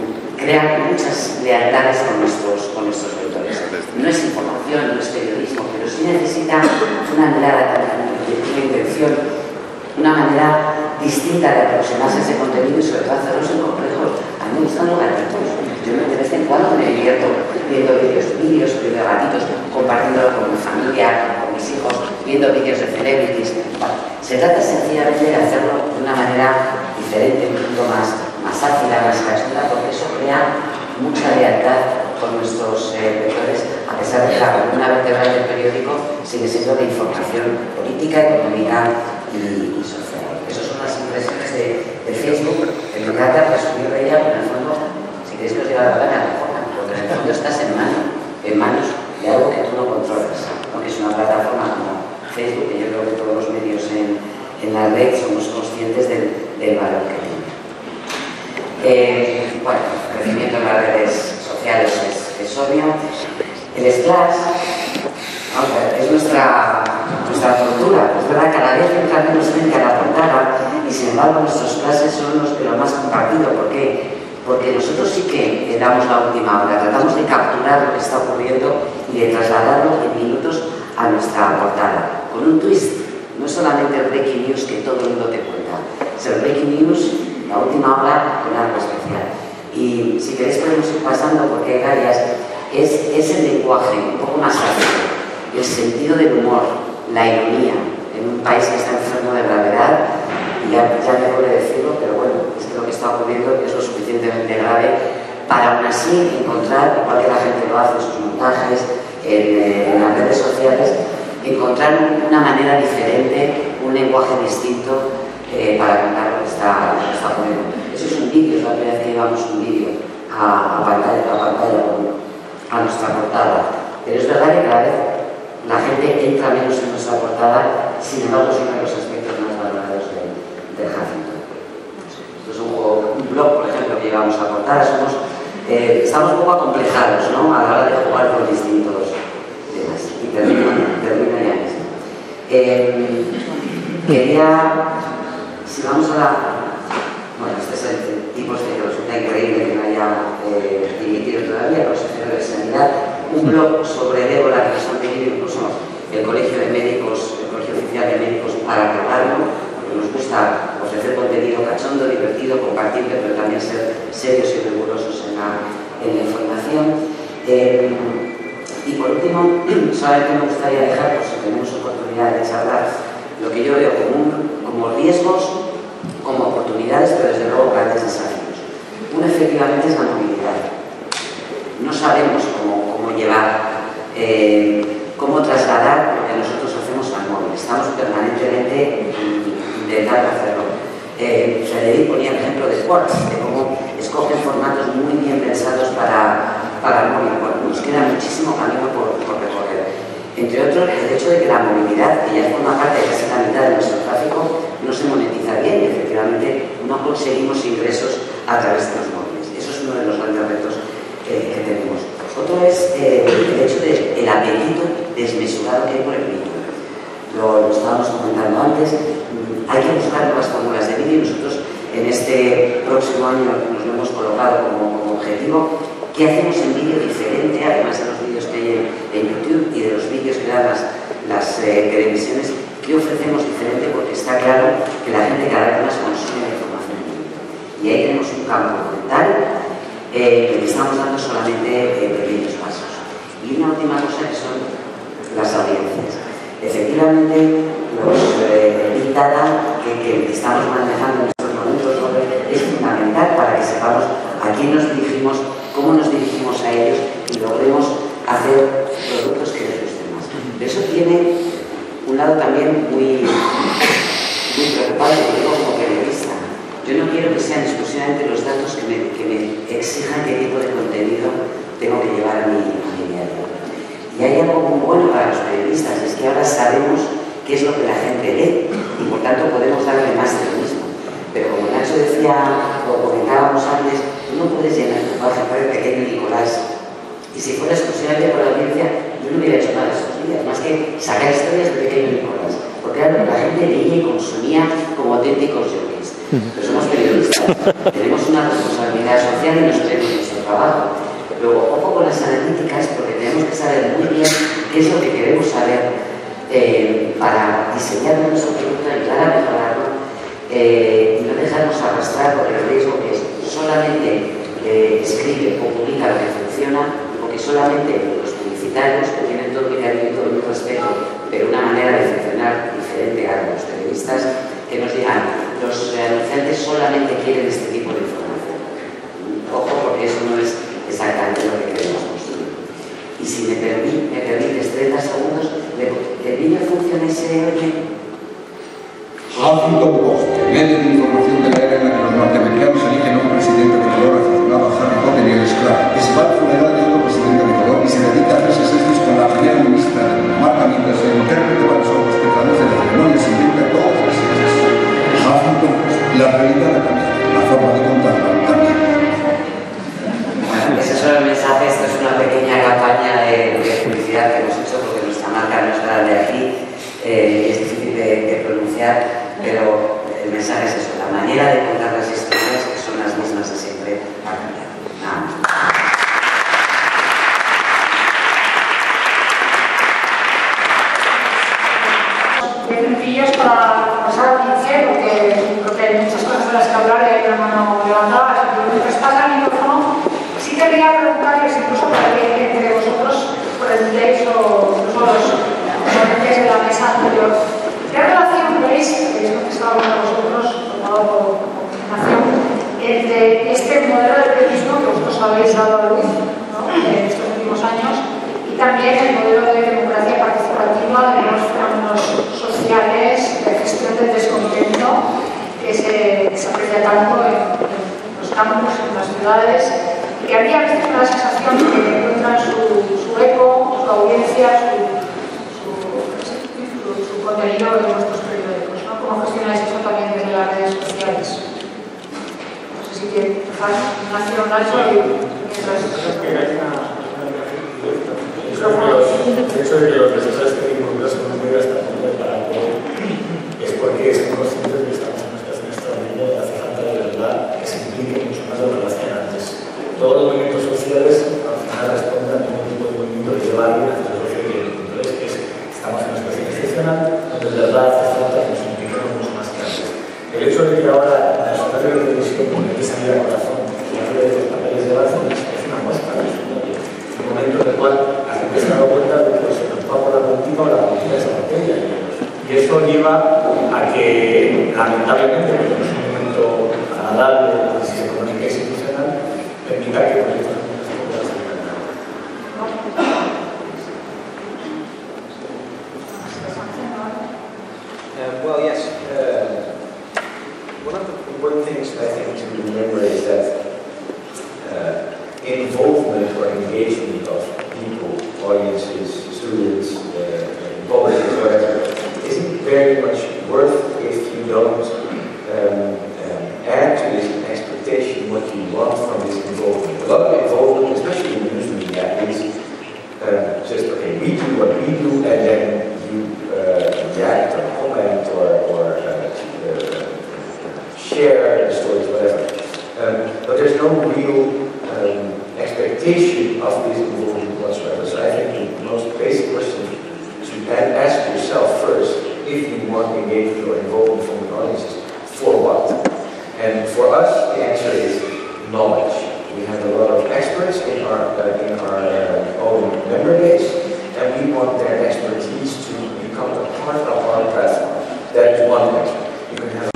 crear muchas lealtades con nuestros lectores. No es información, no es periodismo, pero sí necesita una mirada, una intención, una manera distinta de aproximarse a ese contenido y sobre todo hacerlos en complejos. A mí me gustan los gatitos. Yo de vez en cuando me divierto viendo vídeos de gatitos, compartiéndolo con mi familia, con mis hijos, viendo vídeos de celebrities. Bueno, se trata sencillamente de hacerlo de una manera diferente, un poquito más ácida, más cachonda, porque eso crea mucha lealtad con nuestros lectores, a pesar de que la columna vertebral del periódico sigue siendo de información política, económica y social. Esas son las impresiones de Facebook, que me encanta presumir de ella, pero en el fondo, si queréis que os diga la verdad, porque en el fondo estás en manos de algo que tú no controlas, aunque es una plataforma como Facebook, que yo creo que todos los medios en la red somos conscientes del valor que tiene. Bueno, el crecimiento en las redes sociales es obvio. El Splash, vamos a ver, es nuestra tortura. Es verdad, cada vez entra menos gente a la portada y sin embargo nuestros clases son los que lo más compartido. ¿Por qué? porque nosotros sí que damos la última hora, tratamos de capturar lo que está ocurriendo y de trasladarlo en minutos a nuestra portada, con un twist. No es solamente el breaking news que todo el mundo te cuenta, es el breaking news, la última hora, con algo especial. Y si queréis podemos ir pasando, porque hay varias. Es el lenguaje un poco más ácido, el sentido del humor, la ironía, en un país que está enfermo de gravedad. Y ya me duele decirlo, pero bueno, es que lo que está ocurriendo es lo suficientemente grave para aún así encontrar, igual que la gente lo hace en sus montajes, en las redes sociales, encontrar una manera diferente, un lenguaje distinto para contar lo que está ocurriendo. Eso es un vídeo, es la primera vez que llevamos un vídeo a pantalla, a nuestra portada. Pero es verdad que cada vez la gente entra menos en nuestra portada, sin embargo es uno de los aspectos más valorados del Huffington. Esto es un blog, por ejemplo, que llevamos a portada. Estamos un poco acomplejados, ¿no?, a la hora de jugar con distintos temas. Y termino ya mismo. Si vamos a la... Bueno, este es el tipo que resulta increíble que no haya dimitido todavía, el consejero de Sanidad, un blog sobre el ébola que nos han pedido incluso el Colegio de Médicos, el Colegio Oficial de Médicos, para acabarlo, porque nos gusta ofrecer contenido cachondo, divertido, compartible, pero también ser serios y rigurosos en la información. Y por último, solamente me gustaría dejar, por si tenemos oportunidad de charlar, lo que yo veo como riesgos, como oportunidades, pero desde luego grandes desafíos. Uno efectivamente es la movilidad. No sabemos cómo llevar, cómo trasladar lo que nosotros hacemos al móvil. Estamos permanentemente intentando hacerlo. Frederic ponía el ejemplo de Quartz, de cómo escogen formatos muy bien pensados para el móvil. Bueno, nos queda muchísimo camino por recorrer. Entre otros, el hecho de que la movilidad, que ya forma parte de casi la mitad de nuestro tráfico, no se monetiza bien y efectivamente no conseguimos ingresos a través de los móviles. Eso es uno de los grandes retos que tenemos. Otro es el hecho del apetito desmesurado que hay por el vídeo. Lo estábamos comentando antes. Hay que buscar nuevas fórmulas de vídeo y nosotros en este próximo año nos lo hemos colocado como objetivo. ¿Qué hacemos en vídeo diferente, además de los vídeos que hay en YouTube y de los vídeos que dan las televisiones? ¿Qué ofrecemos diferente? Porque está claro que la gente cada vez más consume la información en vídeo. Y ahí tenemos un campo brutal que estamos dando solamente pequeños pasos. Y una última cosa que son las audiencias. Efectivamente, los Big Data que estamos manejando en estos momentos es fundamental para que sepamos a quién nos dirigimos, cómo nos dirigimos a ellos y logremos hacer productos que les gusten más. Pero eso tiene un lado también muy preocupante, lo digo como periodista. Yo no quiero que sean exclusivamente los datos que me exijan qué tipo de contenido tengo que llevar a mi diario. Y hay algo muy bueno para los periodistas, es que ahora sabemos qué es lo que la gente lee y por tanto podemos darle más de lo mismo. Pero como Nacho decía, o comentábamos antes, tú no puedes llenar tu página para el pequeño Nicolás. Y si fuera exclusivamente por la audiencia, yo no hubiera hecho nada estos días, más que sacar historias de pequeño Nicolás. Porque ahora la gente leía y consumía como auténticos yoguis. Pero somos periodistas, tenemos una responsabilidad social y nos tenemos nuestro trabajo. Luego, ojo con las analíticas, porque tenemos que saber muy bien qué es lo que queremos saber para diseñar nuestro producto, ayudar a mejorarlo y no dejarnos arrastrar por el riesgo que es solamente escribe o publica lo que funciona, porque solamente los publicitarios, que tienen todo mi cariño y todo mi respeto, pero una manera de funcionar diferente a los periodistas, que nos digan, los anunciantes solamente quieren este tipo de información. Ojo, porque eso no es exactamente lo que queremos construir. Y si me permites 30 segundos, el vídeo funciona SEO. Huffington Post, el medio de información de la era en la que los norteamericanos eligen a un presidente de color aficionado a Harry Potter y el esclavo, que se va al funeral de otro presidente de color y se dedica a hacerse selfies con la primera ministra de Dinamarca mientras el intérprete para los ojos que traduce la ceremonia se inventa todas las ideas. Huffington Post, la realidad ha cambiado, la forma de contarla también. Ese es el mensaje, esto es una pequeña campaña de publicidad que hemos hecho porque nuestra marca no está de aquí, es difícil de pronunciar, pero el mensaje es eso, la manera de contar las historias que son las mismas de siempre. muchas cosas de las que hablar y hay una mano levantada. Mientras pasa el micrófono, sí querría preguntarles, incluso para que entre vosotros preguntéis o incluso los ponentes de la mesa anterior, ¿qué relación veis, que es lo que estaba hablando vosotros, tomado por combinación, entre este modelo de periodismo que vosotros habéis dado a luz, ¿no?, en estos últimos años, y también el modelo de democracia participativa, de los fenómenos sociales, de gestión del descontento, que se aprecia tanto en los campos, en las ciudades, y que había a veces una sensación de que encuentran su eco, su audiencia, su contenido en nuestros periódicos, ¿no? ¿Cómo gestionáis eso también desde las redes sociales? No sé si quieres empezar, Nacho, y mientras... El hecho de que los profesores estén involucrados en un medio hasta el punto de para poder es porque son conscientes de que estamos en una situación extraordinaria y hace falta de verdad que se implique mucho más de lo que lo hacían antes. Todos los movimientos sociales al final responden a todo tipo de movimiento que lleva a alguien hacia la sociedad. Entonces, estamos en una situación excepcional donde de verdad hace falta que nos impliquemos mucho más que antes. El hecho de que ahora la sociedad de televisión tiene que salir a corazón y la de los papeles de base es una muestra de eso. Un momento en el cual la gente se ha dado cuenta de que se preocupa por la política o la política de esa materia. Y eso lleva a que, lamentablemente, porque no es un momento agradable de la crisis económica y institucional, permita que proyectos como este puedan salir adelante. Well, yes. One of the important things I think to remember is that involvement or engagement of people, audiences, students, public, whatever, isn't very much worth if you don't add to this expectation what you want from this involvement. A lot of involvement, especially in the news media, is just, okay, we do what we do and then you react or comment or share the stories, whatever. But there's no real expectation of this involvement whatsoever. So I think the most basic question to ask yourself first, if you want engagement or involvement from the audience, is for what? And for us, the answer is knowledge. We have a lot of experts in our own member base, and we want their expertise to become a part of our platform. That is one expert. You can have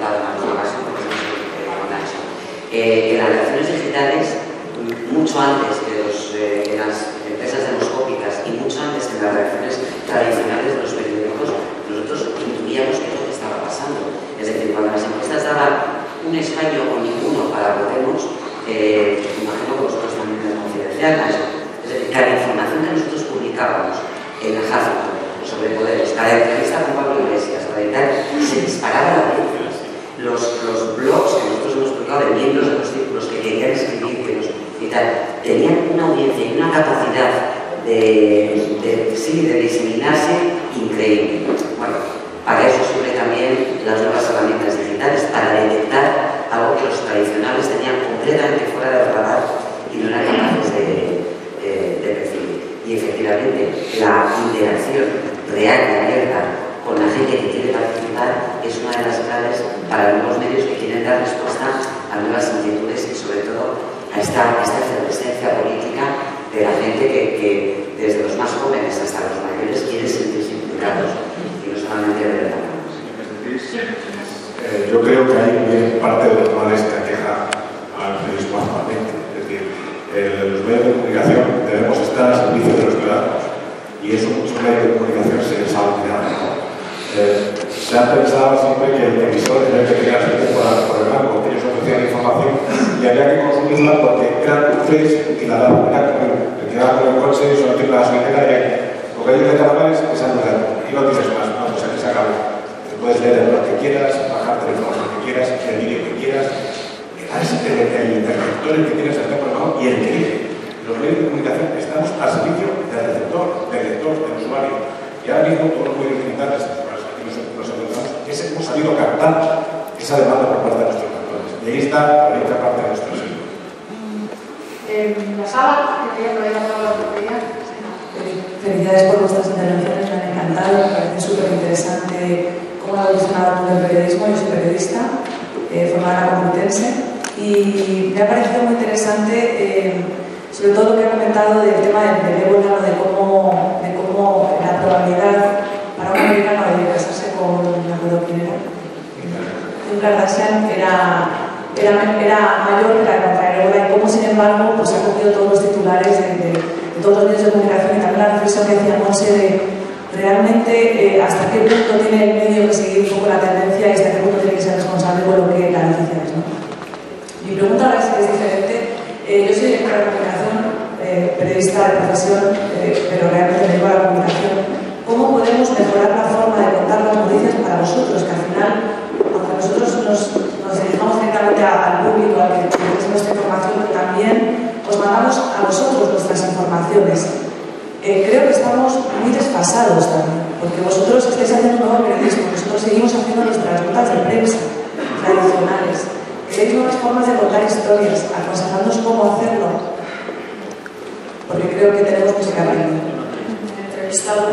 en las relaciones digitales, mucho antes de las empresas demoscópicas y mucho antes de las reacciones tradicionales de los periódicos, nosotros intuíamos que todo estaba pasando. Es decir, cuando las encuestas daban un escaño o ninguno para Podemos, imagino que vosotros también las confidenciales. Es decir, cada información que nosotros publicábamos en la Huffington sobre poderes, cada entrevista con Pablo Iglesias, se disparaba la audiencia. Los blogs que nosotros hemos publicado de miembros de los círculos que querían escribir y tal, tenían una audiencia y una capacidad de diseminarse increíble. Bueno, para eso sirven también las nuevas herramientas digitales, para detectar algo que los tradicionales tenían completamente fuera del radar y no eran capaces de percibir. Y efectivamente, la interacción real y abierta con la gente que quiere participar es una de las claves para nuevos medios que quieren dar respuesta a nuevas inquietudes y sobre todo a esta efervescencia política de la gente que desde los más jóvenes hasta los mayores quieren sentirse implicados y no solamente ver la mano. Yo creo que hay parte de los males que aqueja al periodismo actualmente. Es decir, los medios de comunicación debemos estar al servicio de los ciudadanos y eso muchos medios de comunicación se les ha olvidado, ¿no? Se ha pensado siempre que el emisor debe tener que por el banco, que ellos ofrecían información y había que consumirla porque eran cafés y la daban, te quedaban con el coche y solo tiene la gasolinera y ahí. Lo que ellos declaraban es que se han dado y no dices más, no, pues aquí se acabó. Te puedes leer lo que quieras, bajarte la información que quieras, el vídeo que quieras, el interceptor el que tienes el teléfono y el que elige. Los medios de comunicación estamos al servicio del receptor, del lector, del usuario. Y ahora mismo todos los medios digitales nos hemos sabido captar esa demanda por parte de nuestros lectores. Y ahí está la única parte de nuestro sector. La sala, que ya la oportunidad. Felicidades por vuestras intervenciones, me han encantado, me parece súper interesante cómo ha evolucionado el mundo del periodismo. Yo soy periodista Semana Complutense, y me ha parecido muy interesante, sobre todo lo que ha comentado del tema del ébola, de cómo la probabilidad para un americano de casarse con la cloroquinera, un Kardashian, era mayor que la contra el ébola, y cómo, sin embargo, pues ha cogido todos los titulares de todos los medios de comunicación, y también la reflexión que decía Monse de realmente hasta qué punto tiene el medio que seguir un poco la tendencia y hasta qué punto tiene que ser responsable con lo que la noticia es, ¿no? Mi pregunta ahora es diferente. Yo soy directora de comunicación, periodista de profesión, pero realmente me dedico a la comunicación. ¿Cómo podemos mejorar la forma de contar las noticias para vosotros? Que al final, aunque nosotros nos dirigamos directamente al público, al que tenemos nuestra información, pero también os mandamos a vosotros nuestras informaciones. Creo que estamos muy desfasados también, porque vosotros estáis haciendo un nuevo periodismo, nosotros seguimos haciendo nuestras notas de prensa tradicionales. Queréis nuevas formas de contar historias, aconsejándonos cómo hacerlo, porque creo que tenemos que sacar ahí. Entrevistado.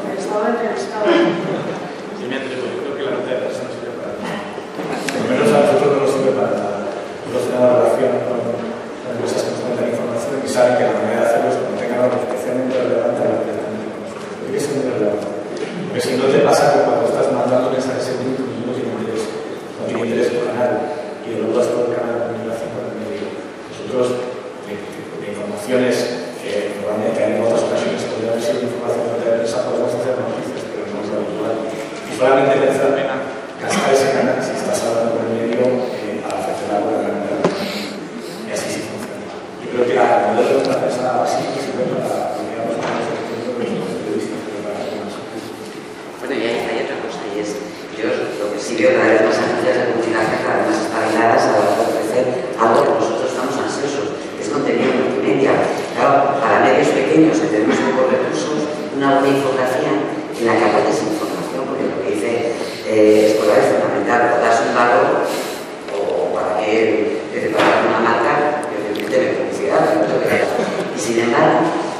Yo creo que la nota de prensa no sirve para nada. Por lo menos a nosotros no nos sirve para nada. Nosotros tenemos relación con empresas que nos cuentan información y saben que la manera de hacerlo es cuando tengan algo especialmente relevante a la directamente con nosotros. Tiene que ser muy relevante. Porque si no te pasa que cuando estás mandando mensajes en YouTube no tiene interés por nadie y lo das todo el canal de comunicación con el medio. Nosotros, de informaciones que normalmente en otras ocasiones podría haber sido información de prensa, podemos hacer noticias, pero no es lo habitual. Y solamente merece la pena gastar ese canal si estás hablando con el medio a afeccionar con la realidad. Y así sí funciona. Yo creo que la modelo de una prensa así sirve para, digamos, para los periodistas, pero para algunas cosas. Bueno, y hay otra cosa, y es, yo lo que sí veo cada vez más agencias de comunicación, cada vez más espabiladas a la hora de ofrecer algo que nosotros estamos ansiosos, que es contenido multimedia. Claro, para medios pequeños que tenemos pocos recursos, una buena infografía en la que aportes información, porque lo que dice Escolar es fundamental, o das un valor, o para que te pague una marca, evidentemente de publicidad, y sin embargo,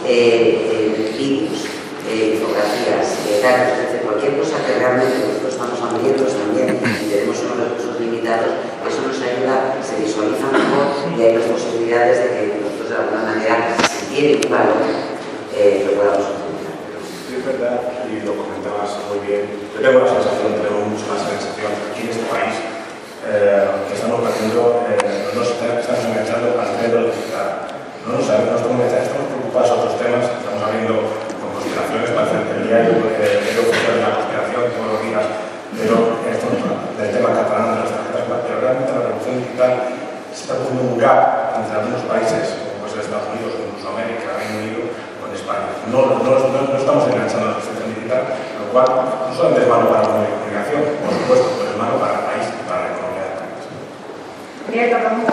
vídeos, infografías, datos, cualquier cosa que realmente nosotros estamos hambrientos también y tenemos unos recursos limitados, eso nos ayuda, se visualiza mejor y hay más posibilidades de que nosotros de alguna manera, si tiene un valor, lo podamos utilizar. Sí, es verdad, y lo comentabas muy bien. Yo tengo la sensación, tengo mucho más sensación aquí en este país, que estamos haciendo, estamos enganchando al centro digital. No estamos preocupados a otros temas, estamos habiendo conspiraciones para hacer el diario, el oficial de la conspiración todos los días, pero esto del tema catalán de las tarjetas, pero realmente la revolución digital se está poniendo un gap entre algunos países, como puede ser Estados Unidos, incluso América, Reino Unido, con España. No estamos enganchando a la revolución digital, lo cual no solamente es malo para la comunicación, por supuesto, pero es malo para el país y para la economía del país. ¿Quería otra pregunta?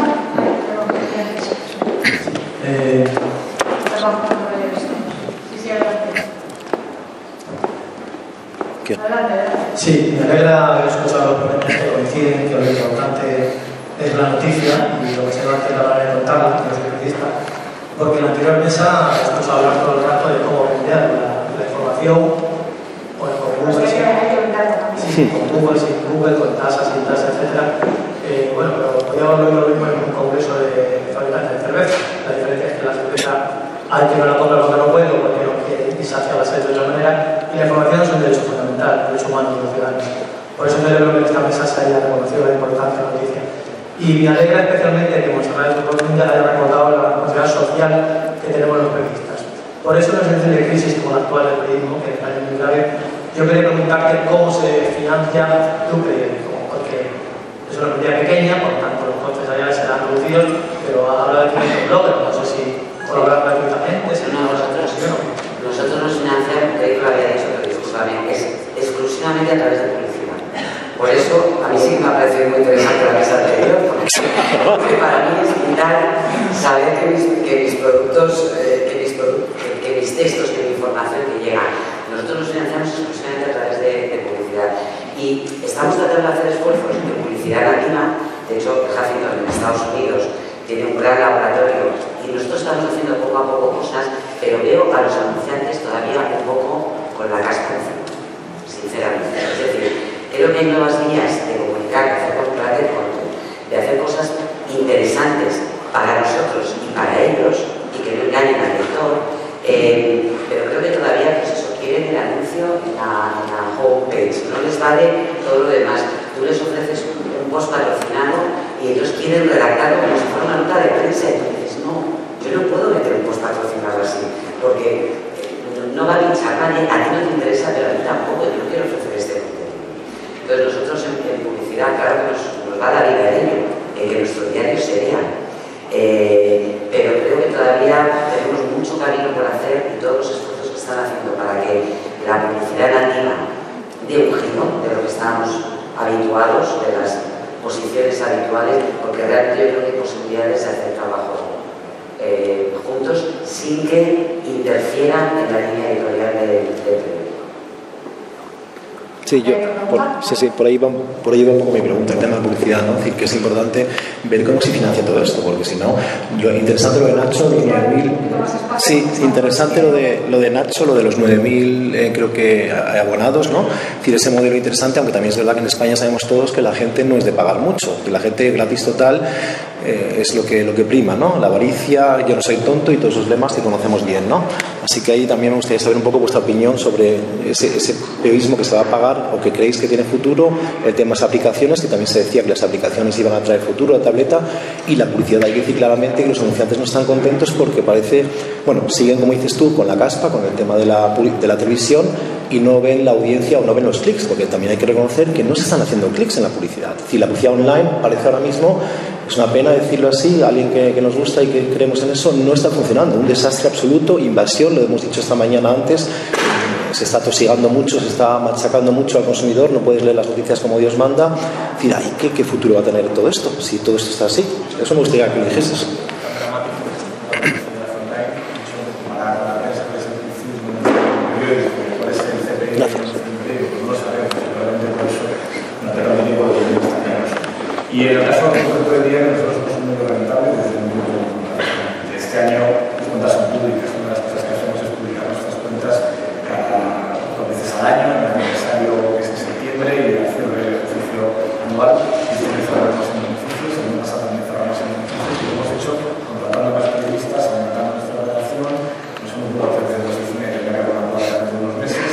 Sí, me alegra haber escuchado los ponentes que coinciden que lo importante es la noticia y lo que se va a hacer a la hora de contarla, que soy periodista, porque en la anterior mesa hemos hablar todo el rato de cómo vender la información, con Google, con Google, con tasas, sin tasas, etc. Bueno, pero podríamos ver lo mismo en un congreso de fabricantes de cerveza. La diferencia es que la cerveza hay que no la compra porque no puede, porque no quiere y se hace a la de otra manera, y la información es un derecho fundamental, un derecho humano de los ciudadanos. Por eso me alegro que en esta mesa se haya reconocido la importancia de la noticia. Y me alegra especialmente que Montserrat haya recordado la responsabilidad social que tenemos los periodistas. Por eso, en una situación de crisis como la actual del periodismo, que es muy grave, yo quería preguntarte cómo se financia tu periódico, porque es una entidad pequeña, por tanto los costes allá serán reducidos, pero habla de 500 bloggers, no sé si colaborar gratuitamente, si no, nosotros nos financiamos, creí que lo había dicho, pero discúlpame, es exclusivamente a través de publicidad. Por eso, a mí sí me ha parecido muy interesante la mesa anterior, porque para mí es vital saber que mis productos, que mis textos, que mi información que llegan. Nosotros nos financiamos exclusivamente a través de publicidad. Y estamos tratando de hacer esfuerzos de publicidad latina. De hecho, Huffington en Estados Unidos tiene un gran laboratorio y nosotros estamos haciendo poco a poco cosas, pero veo a los anunciantes todavía un poco con la caspa encima, sinceramente. Es decir, creo que hay nuevas vías de comunicar, de hacer inicio en la homepage, no les vale todo lo demás. Tú les ofreces un post patrocinado y ellos quieren redactarlo como si fuera una nota de prensa y tú dices, no, yo no puedo meter un post patrocinado así, porque no va a pinchar nadie, a ti no te interesa, pero a mí tampoco, yo no quiero ofrecer este contenido. Entonces nosotros en publicidad, claro que nos va la vida en ello, en que nuestros diarios serían. Pero creo que todavía tenemos mucho camino por hacer y todos los esfuerzos que están haciendo para que la publicidad nativa dé un giro de lo que estábamos habituados, de las posiciones habituales, porque realmente yo creo que hay posibilidades de hacer trabajo juntos sin que interfieran en la línea editorial del periódico. Sí, por ahí va un poco mi pregunta, el tema de publicidad, ¿no? Es decir, que es importante ver cómo se financia todo esto, porque si no, interesante lo de Nacho, los 9.000. Sí, interesante lo de Nacho, lo de los 9.000, creo que abonados, ¿no? Es decir, ese modelo interesante, aunque también es verdad que en España sabemos todos que la gente no es de pagar mucho, que la gente gratis total es lo que prima, ¿no? La avaricia, yo no soy tonto y todos esos lemas que conocemos bien, ¿no? Así que ahí también me gustaría saber un poco vuestra opinión sobre ese periodismo que se va a pagar o que creéis que tiene futuro, el tema de las aplicaciones, que también se decía que las aplicaciones iban a traer futuro, la tableta, y la publicidad. Hay que decir claramente que los anunciantes no están contentos porque parece, bueno, siguen, como dices tú, con la caspa, con el tema de la televisión y no ven la audiencia o no ven los clics, porque también hay que reconocer que no se están haciendo clics en la publicidad. Es decir, la publicidad online parece ahora mismo, es una pena decirlo así, alguien que nos gusta y que creemos en eso, no está funcionando. Un desastre absoluto, invasión, lo hemos dicho esta mañana antes, se está tosigando mucho, se está machacando mucho al consumidor, no puedes leer las noticias como Dios manda. Es decir, ¿qué futuro va a tener todo esto? Si todo esto está así. Eso me gustaría que lo dijeses. Y en el caso del día, nosotros somos un medio rentable desde el minuto 1. Este año las cuentas son públicas. Una de las cosas que hacemos es publicar nuestras cuentas cada 2 veces al año, en el aniversario que es en septiembre y en el cierre del ejercicio anual. Y siempre cerramos en beneficios. El año pasado también cerramos en beneficios y lo hemos hecho contratando más periodistas, aumentando nuestra redacción. Nos hemos vuelto a hacer 2 y medio, ya que van a poder dentro de unos meses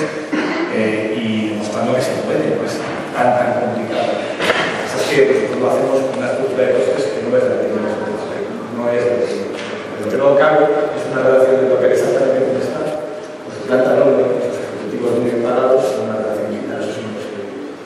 y demostrando que se puede, pues tan complicado. Que nosotros lo hacemos con una estructura de costes que no es de la que no es de pero que no cabe, es una relación de papel exactamente como está, con su planta noble, con sus ejecutivos muy bien pagados, es una relación digital, eso es imposible.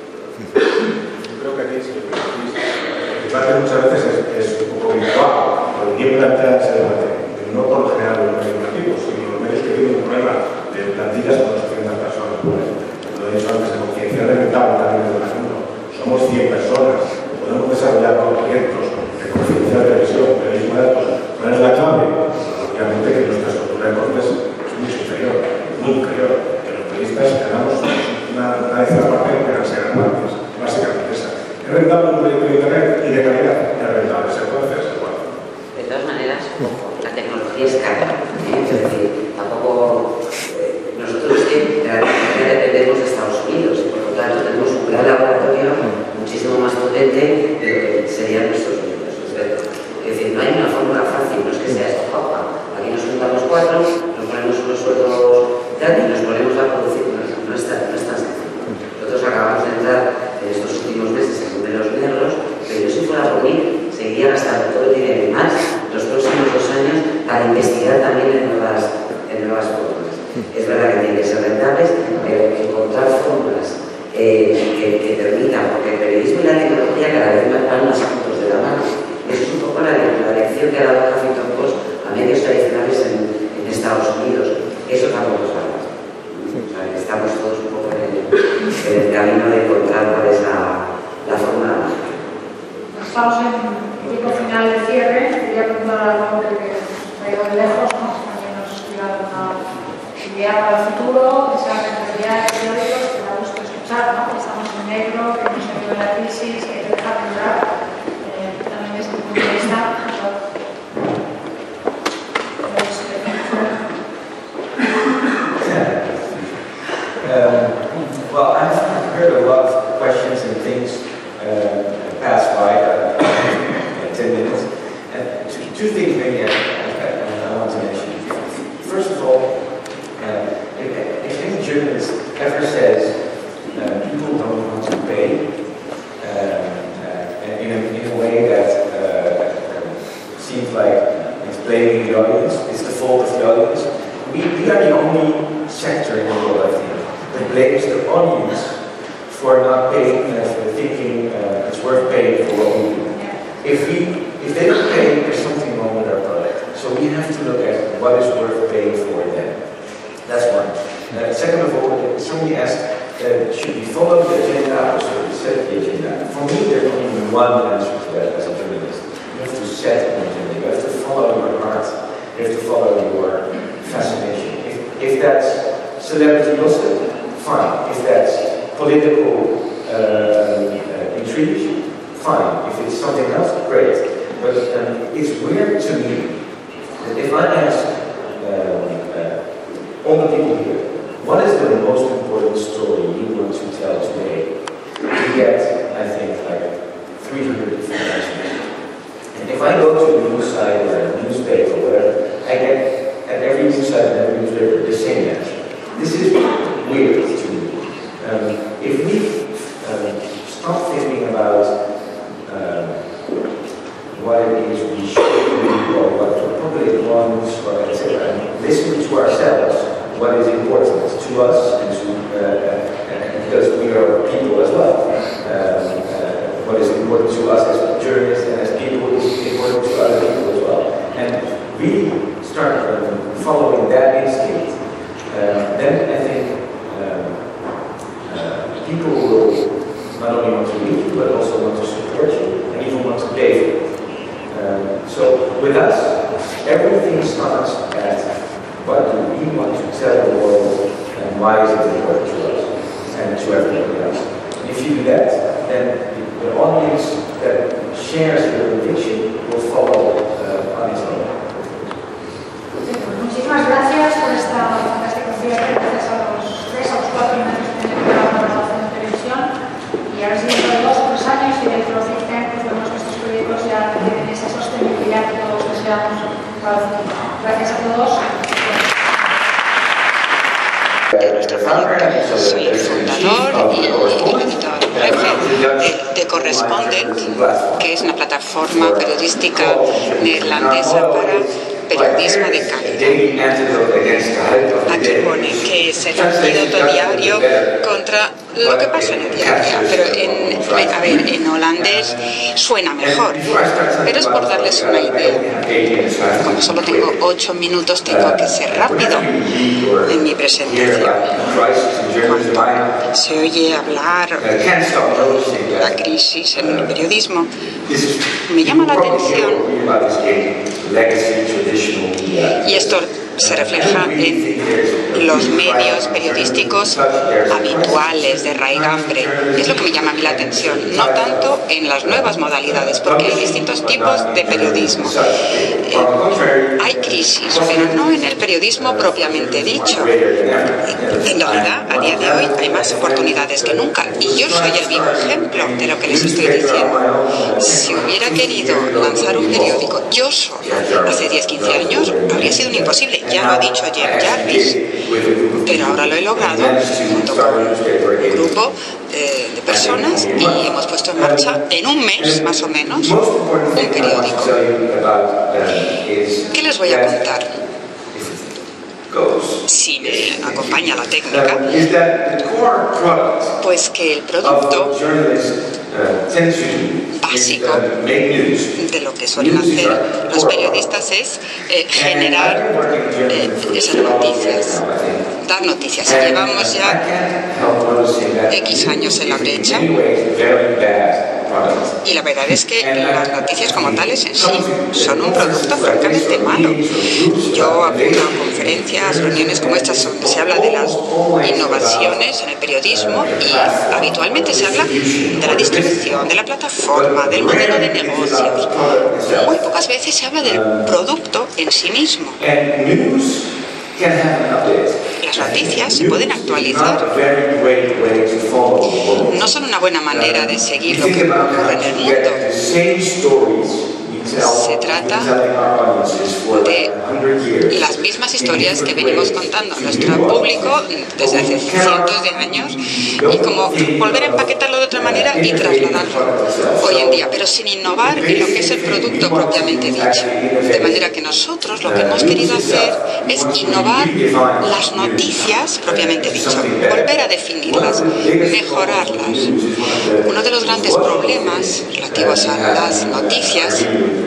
Yo creo que aquí sí, el debate muchas veces es un poco virtual, porque ¿quién plantea ese debate? Pero no por lo general los medios educativos, sino los medios que tienen un problema de plantillas con 200 personas. Lo he dicho antes, de conciencia de mercado también de la gente. Somos 100 personas, podemos desarrollar proyectos de conciencia de televisión, periodismo de datos. ¿Cuál es la clave? Obviamente que nuestra estructura de costes es muy superior, muy inferior. Que los periodistas ganamos una décima parte de lo que eran ser antes, básicamente esa. ¿Es rentable un proyecto de internet y de calidad? Es rentable, se puede hacer, se puede. De todas maneras, la tecnología es cara. Es decir, tampoco nosotros es que la tecnología dependemos de Estados Unidos y por lo tanto tenemos un gran laboratorio muchísimo más potente de lo que serían nuestros medios. Es decir, no hay una fórmula fácil, no es que sea esto, aquí nos juntamos 4, nos ponemos unos sueldos y nos ponemos a producir, no es tan sencillo. Nosotros acabamos de entrar en estos últimos meses en números negros, pero yo si fuera por mí, seguiría gastando todo el dinero y más los próximos 2 años para investigar también en nuevas fórmulas. Es verdad que tienen que ser rentables, pero encontrar fórmulas que permitan, porque el periodismo y la tecnología cada vez van más juntos de la mano. Eso es un poco la lección que ha dado Huffington Post a medios tradicionales en Estados Unidos. Eso tampoco es verdad. O sea, estamos todos un poco en el camino de encontrar cuál es la fórmula mágica. Estamos en el tiempo final de cierre. Quería preguntar a algo que ha ido de lejos, ¿no? También nos diga alguna idea para el futuro, que sea rentabilidad de periódicos, que da gusto escuchar, ¿no? Que estamos en negro, que hemos salido de la crisis, que hay que dejar de durar. También desde el punto de vista. Well, I've heard a lot of questions and things pass by in 10 minutes. And two things maybe I want to mention. First of all, in any journalist ever says people don't want to pay in a way that seems like it's blaming the audience, it's the fault of the audience. We are the only sector in the world, I think, that blames the audience for not paying, for thinking it's worth paying for what we do. If they don't pay, there's something wrong with our product. So we have to look at what is worth paying for them. That's one. Second of all, somebody asked, should we follow the agenda or should we set the agenda? For me, there's only one answer to that as a journalist. You have to set an agenda. You have to follow your heart. You have to follow your fascination. If that's celebrity gossip, fine. If that's political intrigue, fine. If it's something else, great. But it's weird to me that if I ask all the people here, what is the most important story you want to tell today? You get, I think, like 300 different answers. And if I go to a news site or a newspaper or whatever, I get at every news site and every newspaper the same answer. This is weird to me. If we stop thinking about what it is we should do or what the public wants or etc., and listen to ourselves, what is important to us and because we are people as well. What is important to us as journalists and as people is important to other people as well. And really start following that instinct. Then I think people will not only want to read you, but also want to support you and even want to pay for you. So with us, everything starts at what do we want to tell the world and why is it important to us and to everybody else. And if you do that, then the audience that shares your conviction will follow on its own. Muchísimas gracias por esta fantástica cierre, gracias a los 3 o 4 años que tienen la grabación de televisión y ahora sí dentro de 2 o 3 años y dentro de 5 años pues vemos que estos proyectos ya tienen esa sostenibilidad que todos deseamos para el futuro. Gracias a todos. Nuestro proyecto. Soy el fundador y el editor jefe de Correspondent, que es una plataforma periodística neerlandesa para periodismo de calidad. Aquí pone que es el antídoto diario contra lo que pasa en el día a día, pero en holandés suena mejor, pero es por darles una idea. Como solo tengo 8 minutos, tengo que ser rápido en mi presentación. Cuando se oye hablar de la crisis en el periodismo, me llama la atención, y esto se refleja en los medios periodísticos habituales de raigambre. Es lo que me llama a mí la atención, no tanto en las nuevas modalidades, porque hay distintos tipos de periodismo. Hay crisis, pero no en el periodismo propiamente dicho. En realidad, a día de hoy hay más oportunidades que nunca, y yo soy el vivo ejemplo de lo que les estoy diciendo. Si hubiera querido lanzar un periódico yo sola hace 10-15 años, habría sido un imposible. Ya lo ha dicho Jim Jarvis, pero ahora lo he logrado junto con un grupo de personas y hemos puesto en marcha en un mes más o menos un periódico. ¿Qué les voy a contar? Si me acompaña la técnica, pues que el producto básico de lo que suelen hacer los periodistas es generar esas noticias, dar noticias. Llevamos ya X años en la brecha y la verdad es que las noticias como tales en sí son un producto francamente malo. Yo acudo a conferencias, reuniones como estas donde se habla de las innovaciones en el periodismo y habitualmente se habla de la distribución, de la plataforma, del modelo de negocios. Muy pocas veces se habla del producto en sí mismo. Las noticias se pueden actualizar. No son una buena manera de seguir lo que ocurre en el mundo. Se trata de las mismas historias que venimos contando a nuestro público desde hace cientos de años y como volver a empaquetarlo de otra manera y trasladarlo hoy en día, pero sin innovar en lo que es el producto propiamente dicho. De manera que nosotros lo que hemos querido hacer es innovar las noticias propiamente dicho, volver a definirlas, mejorarlas. Uno de los grandes problemas relativos a las noticias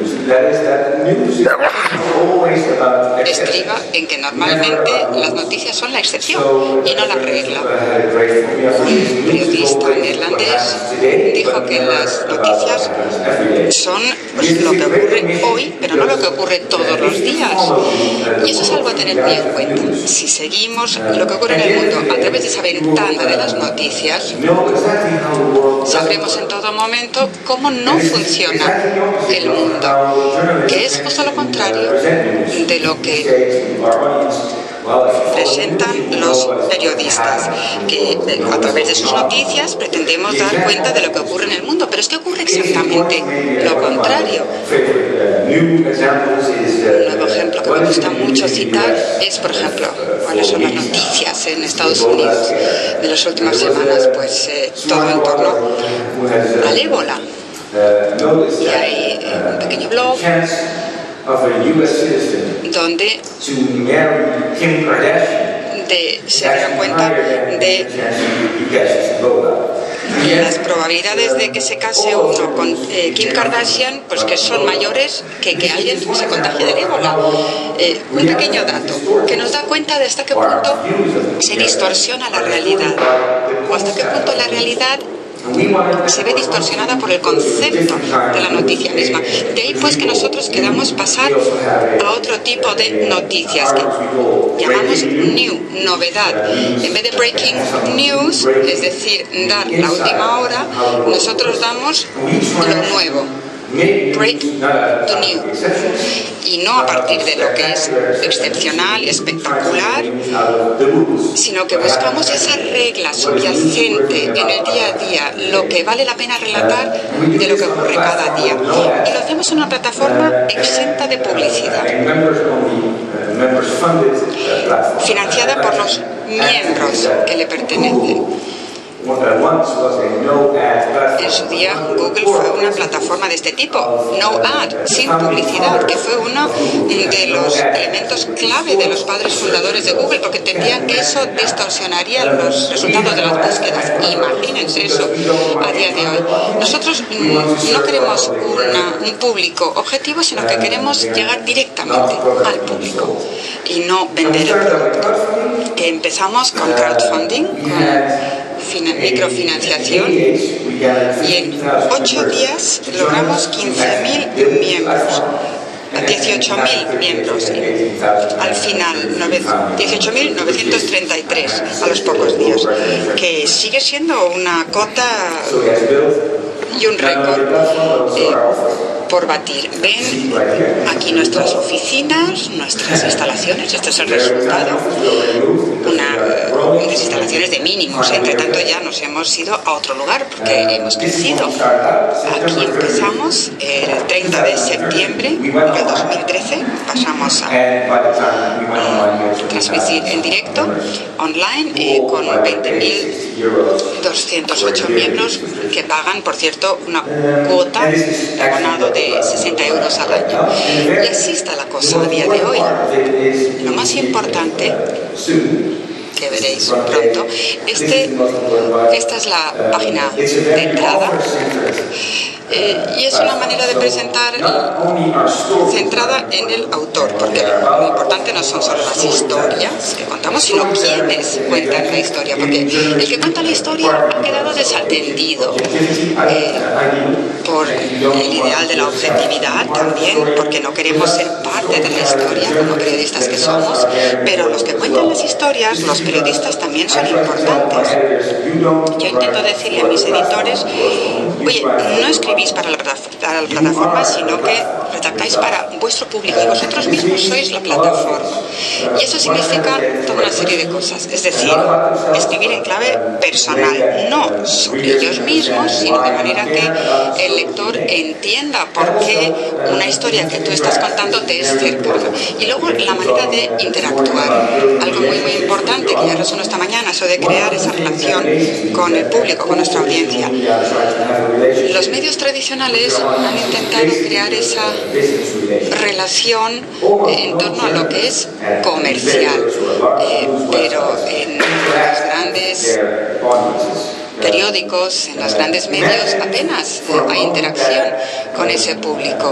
estriba en que normalmente las noticias son la excepción y no la regla. Un periodista neerlandés dijo que las noticias son pues, lo que ocurre hoy, pero no lo que ocurre todos los días. Y eso es algo a tener muy en cuenta. Si seguimos lo que ocurre en el mundo a través de esa ventana de las noticias, sabremos en todo momento cómo no funciona el mundo, que es justo lo contrario de lo que presentan los periodistas, que a través de sus noticias pretendemos dar cuenta de lo que ocurre en el mundo, pero es que ocurre exactamente lo contrario. Un nuevo ejemplo que me gusta mucho citar es, por ejemplo, cuáles son las noticias en Estados Unidos de las últimas semanas, pues todo en torno al ébola. Y hay un pequeño blog donde se dieron cuenta de las probabilidades de que se case uno con Kim Kardashian, pues que son mayores que alguien se contagie del ébola. Un pequeño dato que nos da cuenta de hasta qué punto se distorsiona la realidad, o hasta qué punto la realidad se ve distorsionada por el concepto de la noticia misma. De ahí pues que nosotros queramos pasar a otro tipo de noticias que llamamos new, novedad. En vez de breaking news, es decir, dar la última hora, nosotros damos lo nuevo. Break the new. Y no a partir de lo que es excepcional y espectacular, sino que buscamos esa regla subyacente en el día a día, lo que vale la pena relatar de lo que ocurre cada día. Y lo hacemos en una plataforma exenta de publicidad, financiada por los miembros que le pertenecen. En su día Google fue una plataforma de este tipo, no ad, sin publicidad, que fue uno de los elementos clave de los padres fundadores de Google, porque entendían que eso distorsionaría los resultados de las búsquedas. Imagínense eso a día de hoy. Nosotros no queremos un público objetivo, sino que queremos llegar directamente al público y no vender el producto. Empezamos con crowdfunding, con microfinanciación, y en 8 días logramos 15.000 miembros, 18.000 miembros, al final 18.933 a los pocos días, que sigue siendo una cota y un récord por batir. Ven aquí nuestras oficinas, nuestras instalaciones. Este es el resultado. Unas instalaciones de mínimos. Entre tanto ya nos hemos ido a otro lugar porque hemos crecido. Aquí empezamos el 30 de septiembre del 2013. Pasamos a transmitir en directo, online, con 20.208 miembros que pagan, por cierto, una cuota de abonado de 60 euros al año. Y así está la cosa a día de hoy. Lo más importante, que veréis pronto, esta es la página de entrada. Y es una manera de presentar centrada en el autor, porque lo importante no son solo las historias que contamos, sino quienes cuentan la historia, porque el que cuenta la historia ha quedado desatendido por el ideal de la objetividad también, porque no queremos ser parte de la historia como periodistas que somos, pero los que cuentan las historias, los periodistas, también son importantes. Yo intento decirle a mis editores, oye, no escribáis escribís para la plataforma, sino que redactáis para vuestro público y vosotros mismos sois la plataforma. Y eso significa toda una serie de cosas, es decir, escribir en clave personal, no sobre ellos mismos, sino de manera que el lector entienda por qué una historia que tú estás contando te es cercana. Y luego la manera de interactuar, algo muy importante que ya resonó esta mañana, eso de crear esa relación con el público, con nuestra audiencia. Los medios tradicionales han intentado crear esa relación en torno a lo que es comercial, pero en los grandes periódicos, en los grandes medios, apenas hay interacción con ese público.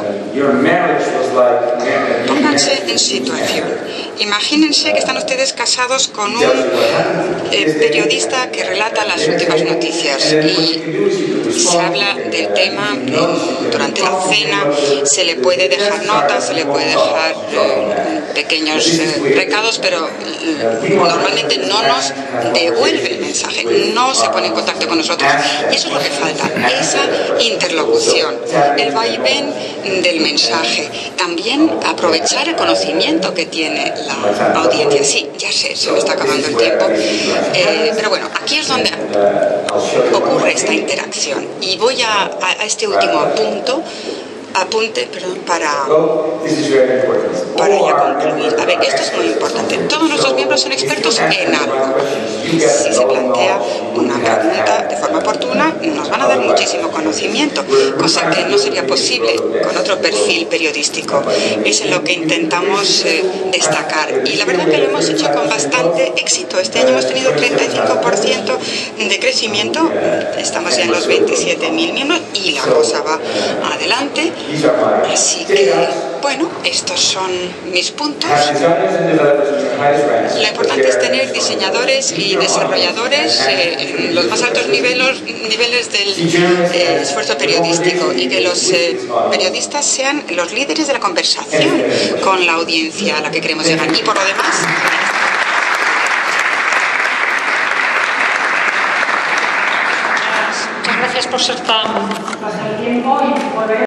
Pónganse en situación. Imagínense que están ustedes casados con un periodista que relata las últimas noticias y se habla del tema durante la cena, se le puede dejar notas, se le puede dejar pequeños recados, pero normalmente no nos devuelve el mensaje, no se pone en contacto con nosotros, y eso es lo que falta, esa interlocución, el vaivén del mensaje, también aprovechar el conocimiento que tiene la audiencia. Sí, ya sé, se me está acabando el tiempo, pero bueno, aquí es donde ocurre esta interacción, y voy a este último apunte, para ya concluir. A ver, esto es muy importante. Todos nuestros miembros son expertos en algo. Si se plantea una pregunta de forma oportuna, nos van a dar muchísimo conocimiento, cosa que no sería posible con otro perfil periodístico. Es en lo que intentamos destacar. Y la verdad que lo hemos hecho con bastante éxito. Este año hemos tenido 35% de crecimiento. Estamos ya en los 27.000 miembros y la cosa va adelante. Así que, bueno, estos son mis puntos. Lo importante es tener diseñadores y desarrolladores en los más altos niveles del esfuerzo periodístico, y que los periodistas sean los líderes de la conversación con la audiencia a la que queremos llegar. Y por lo demás, muchas gracias por ser tan... pasar el tiempo y poder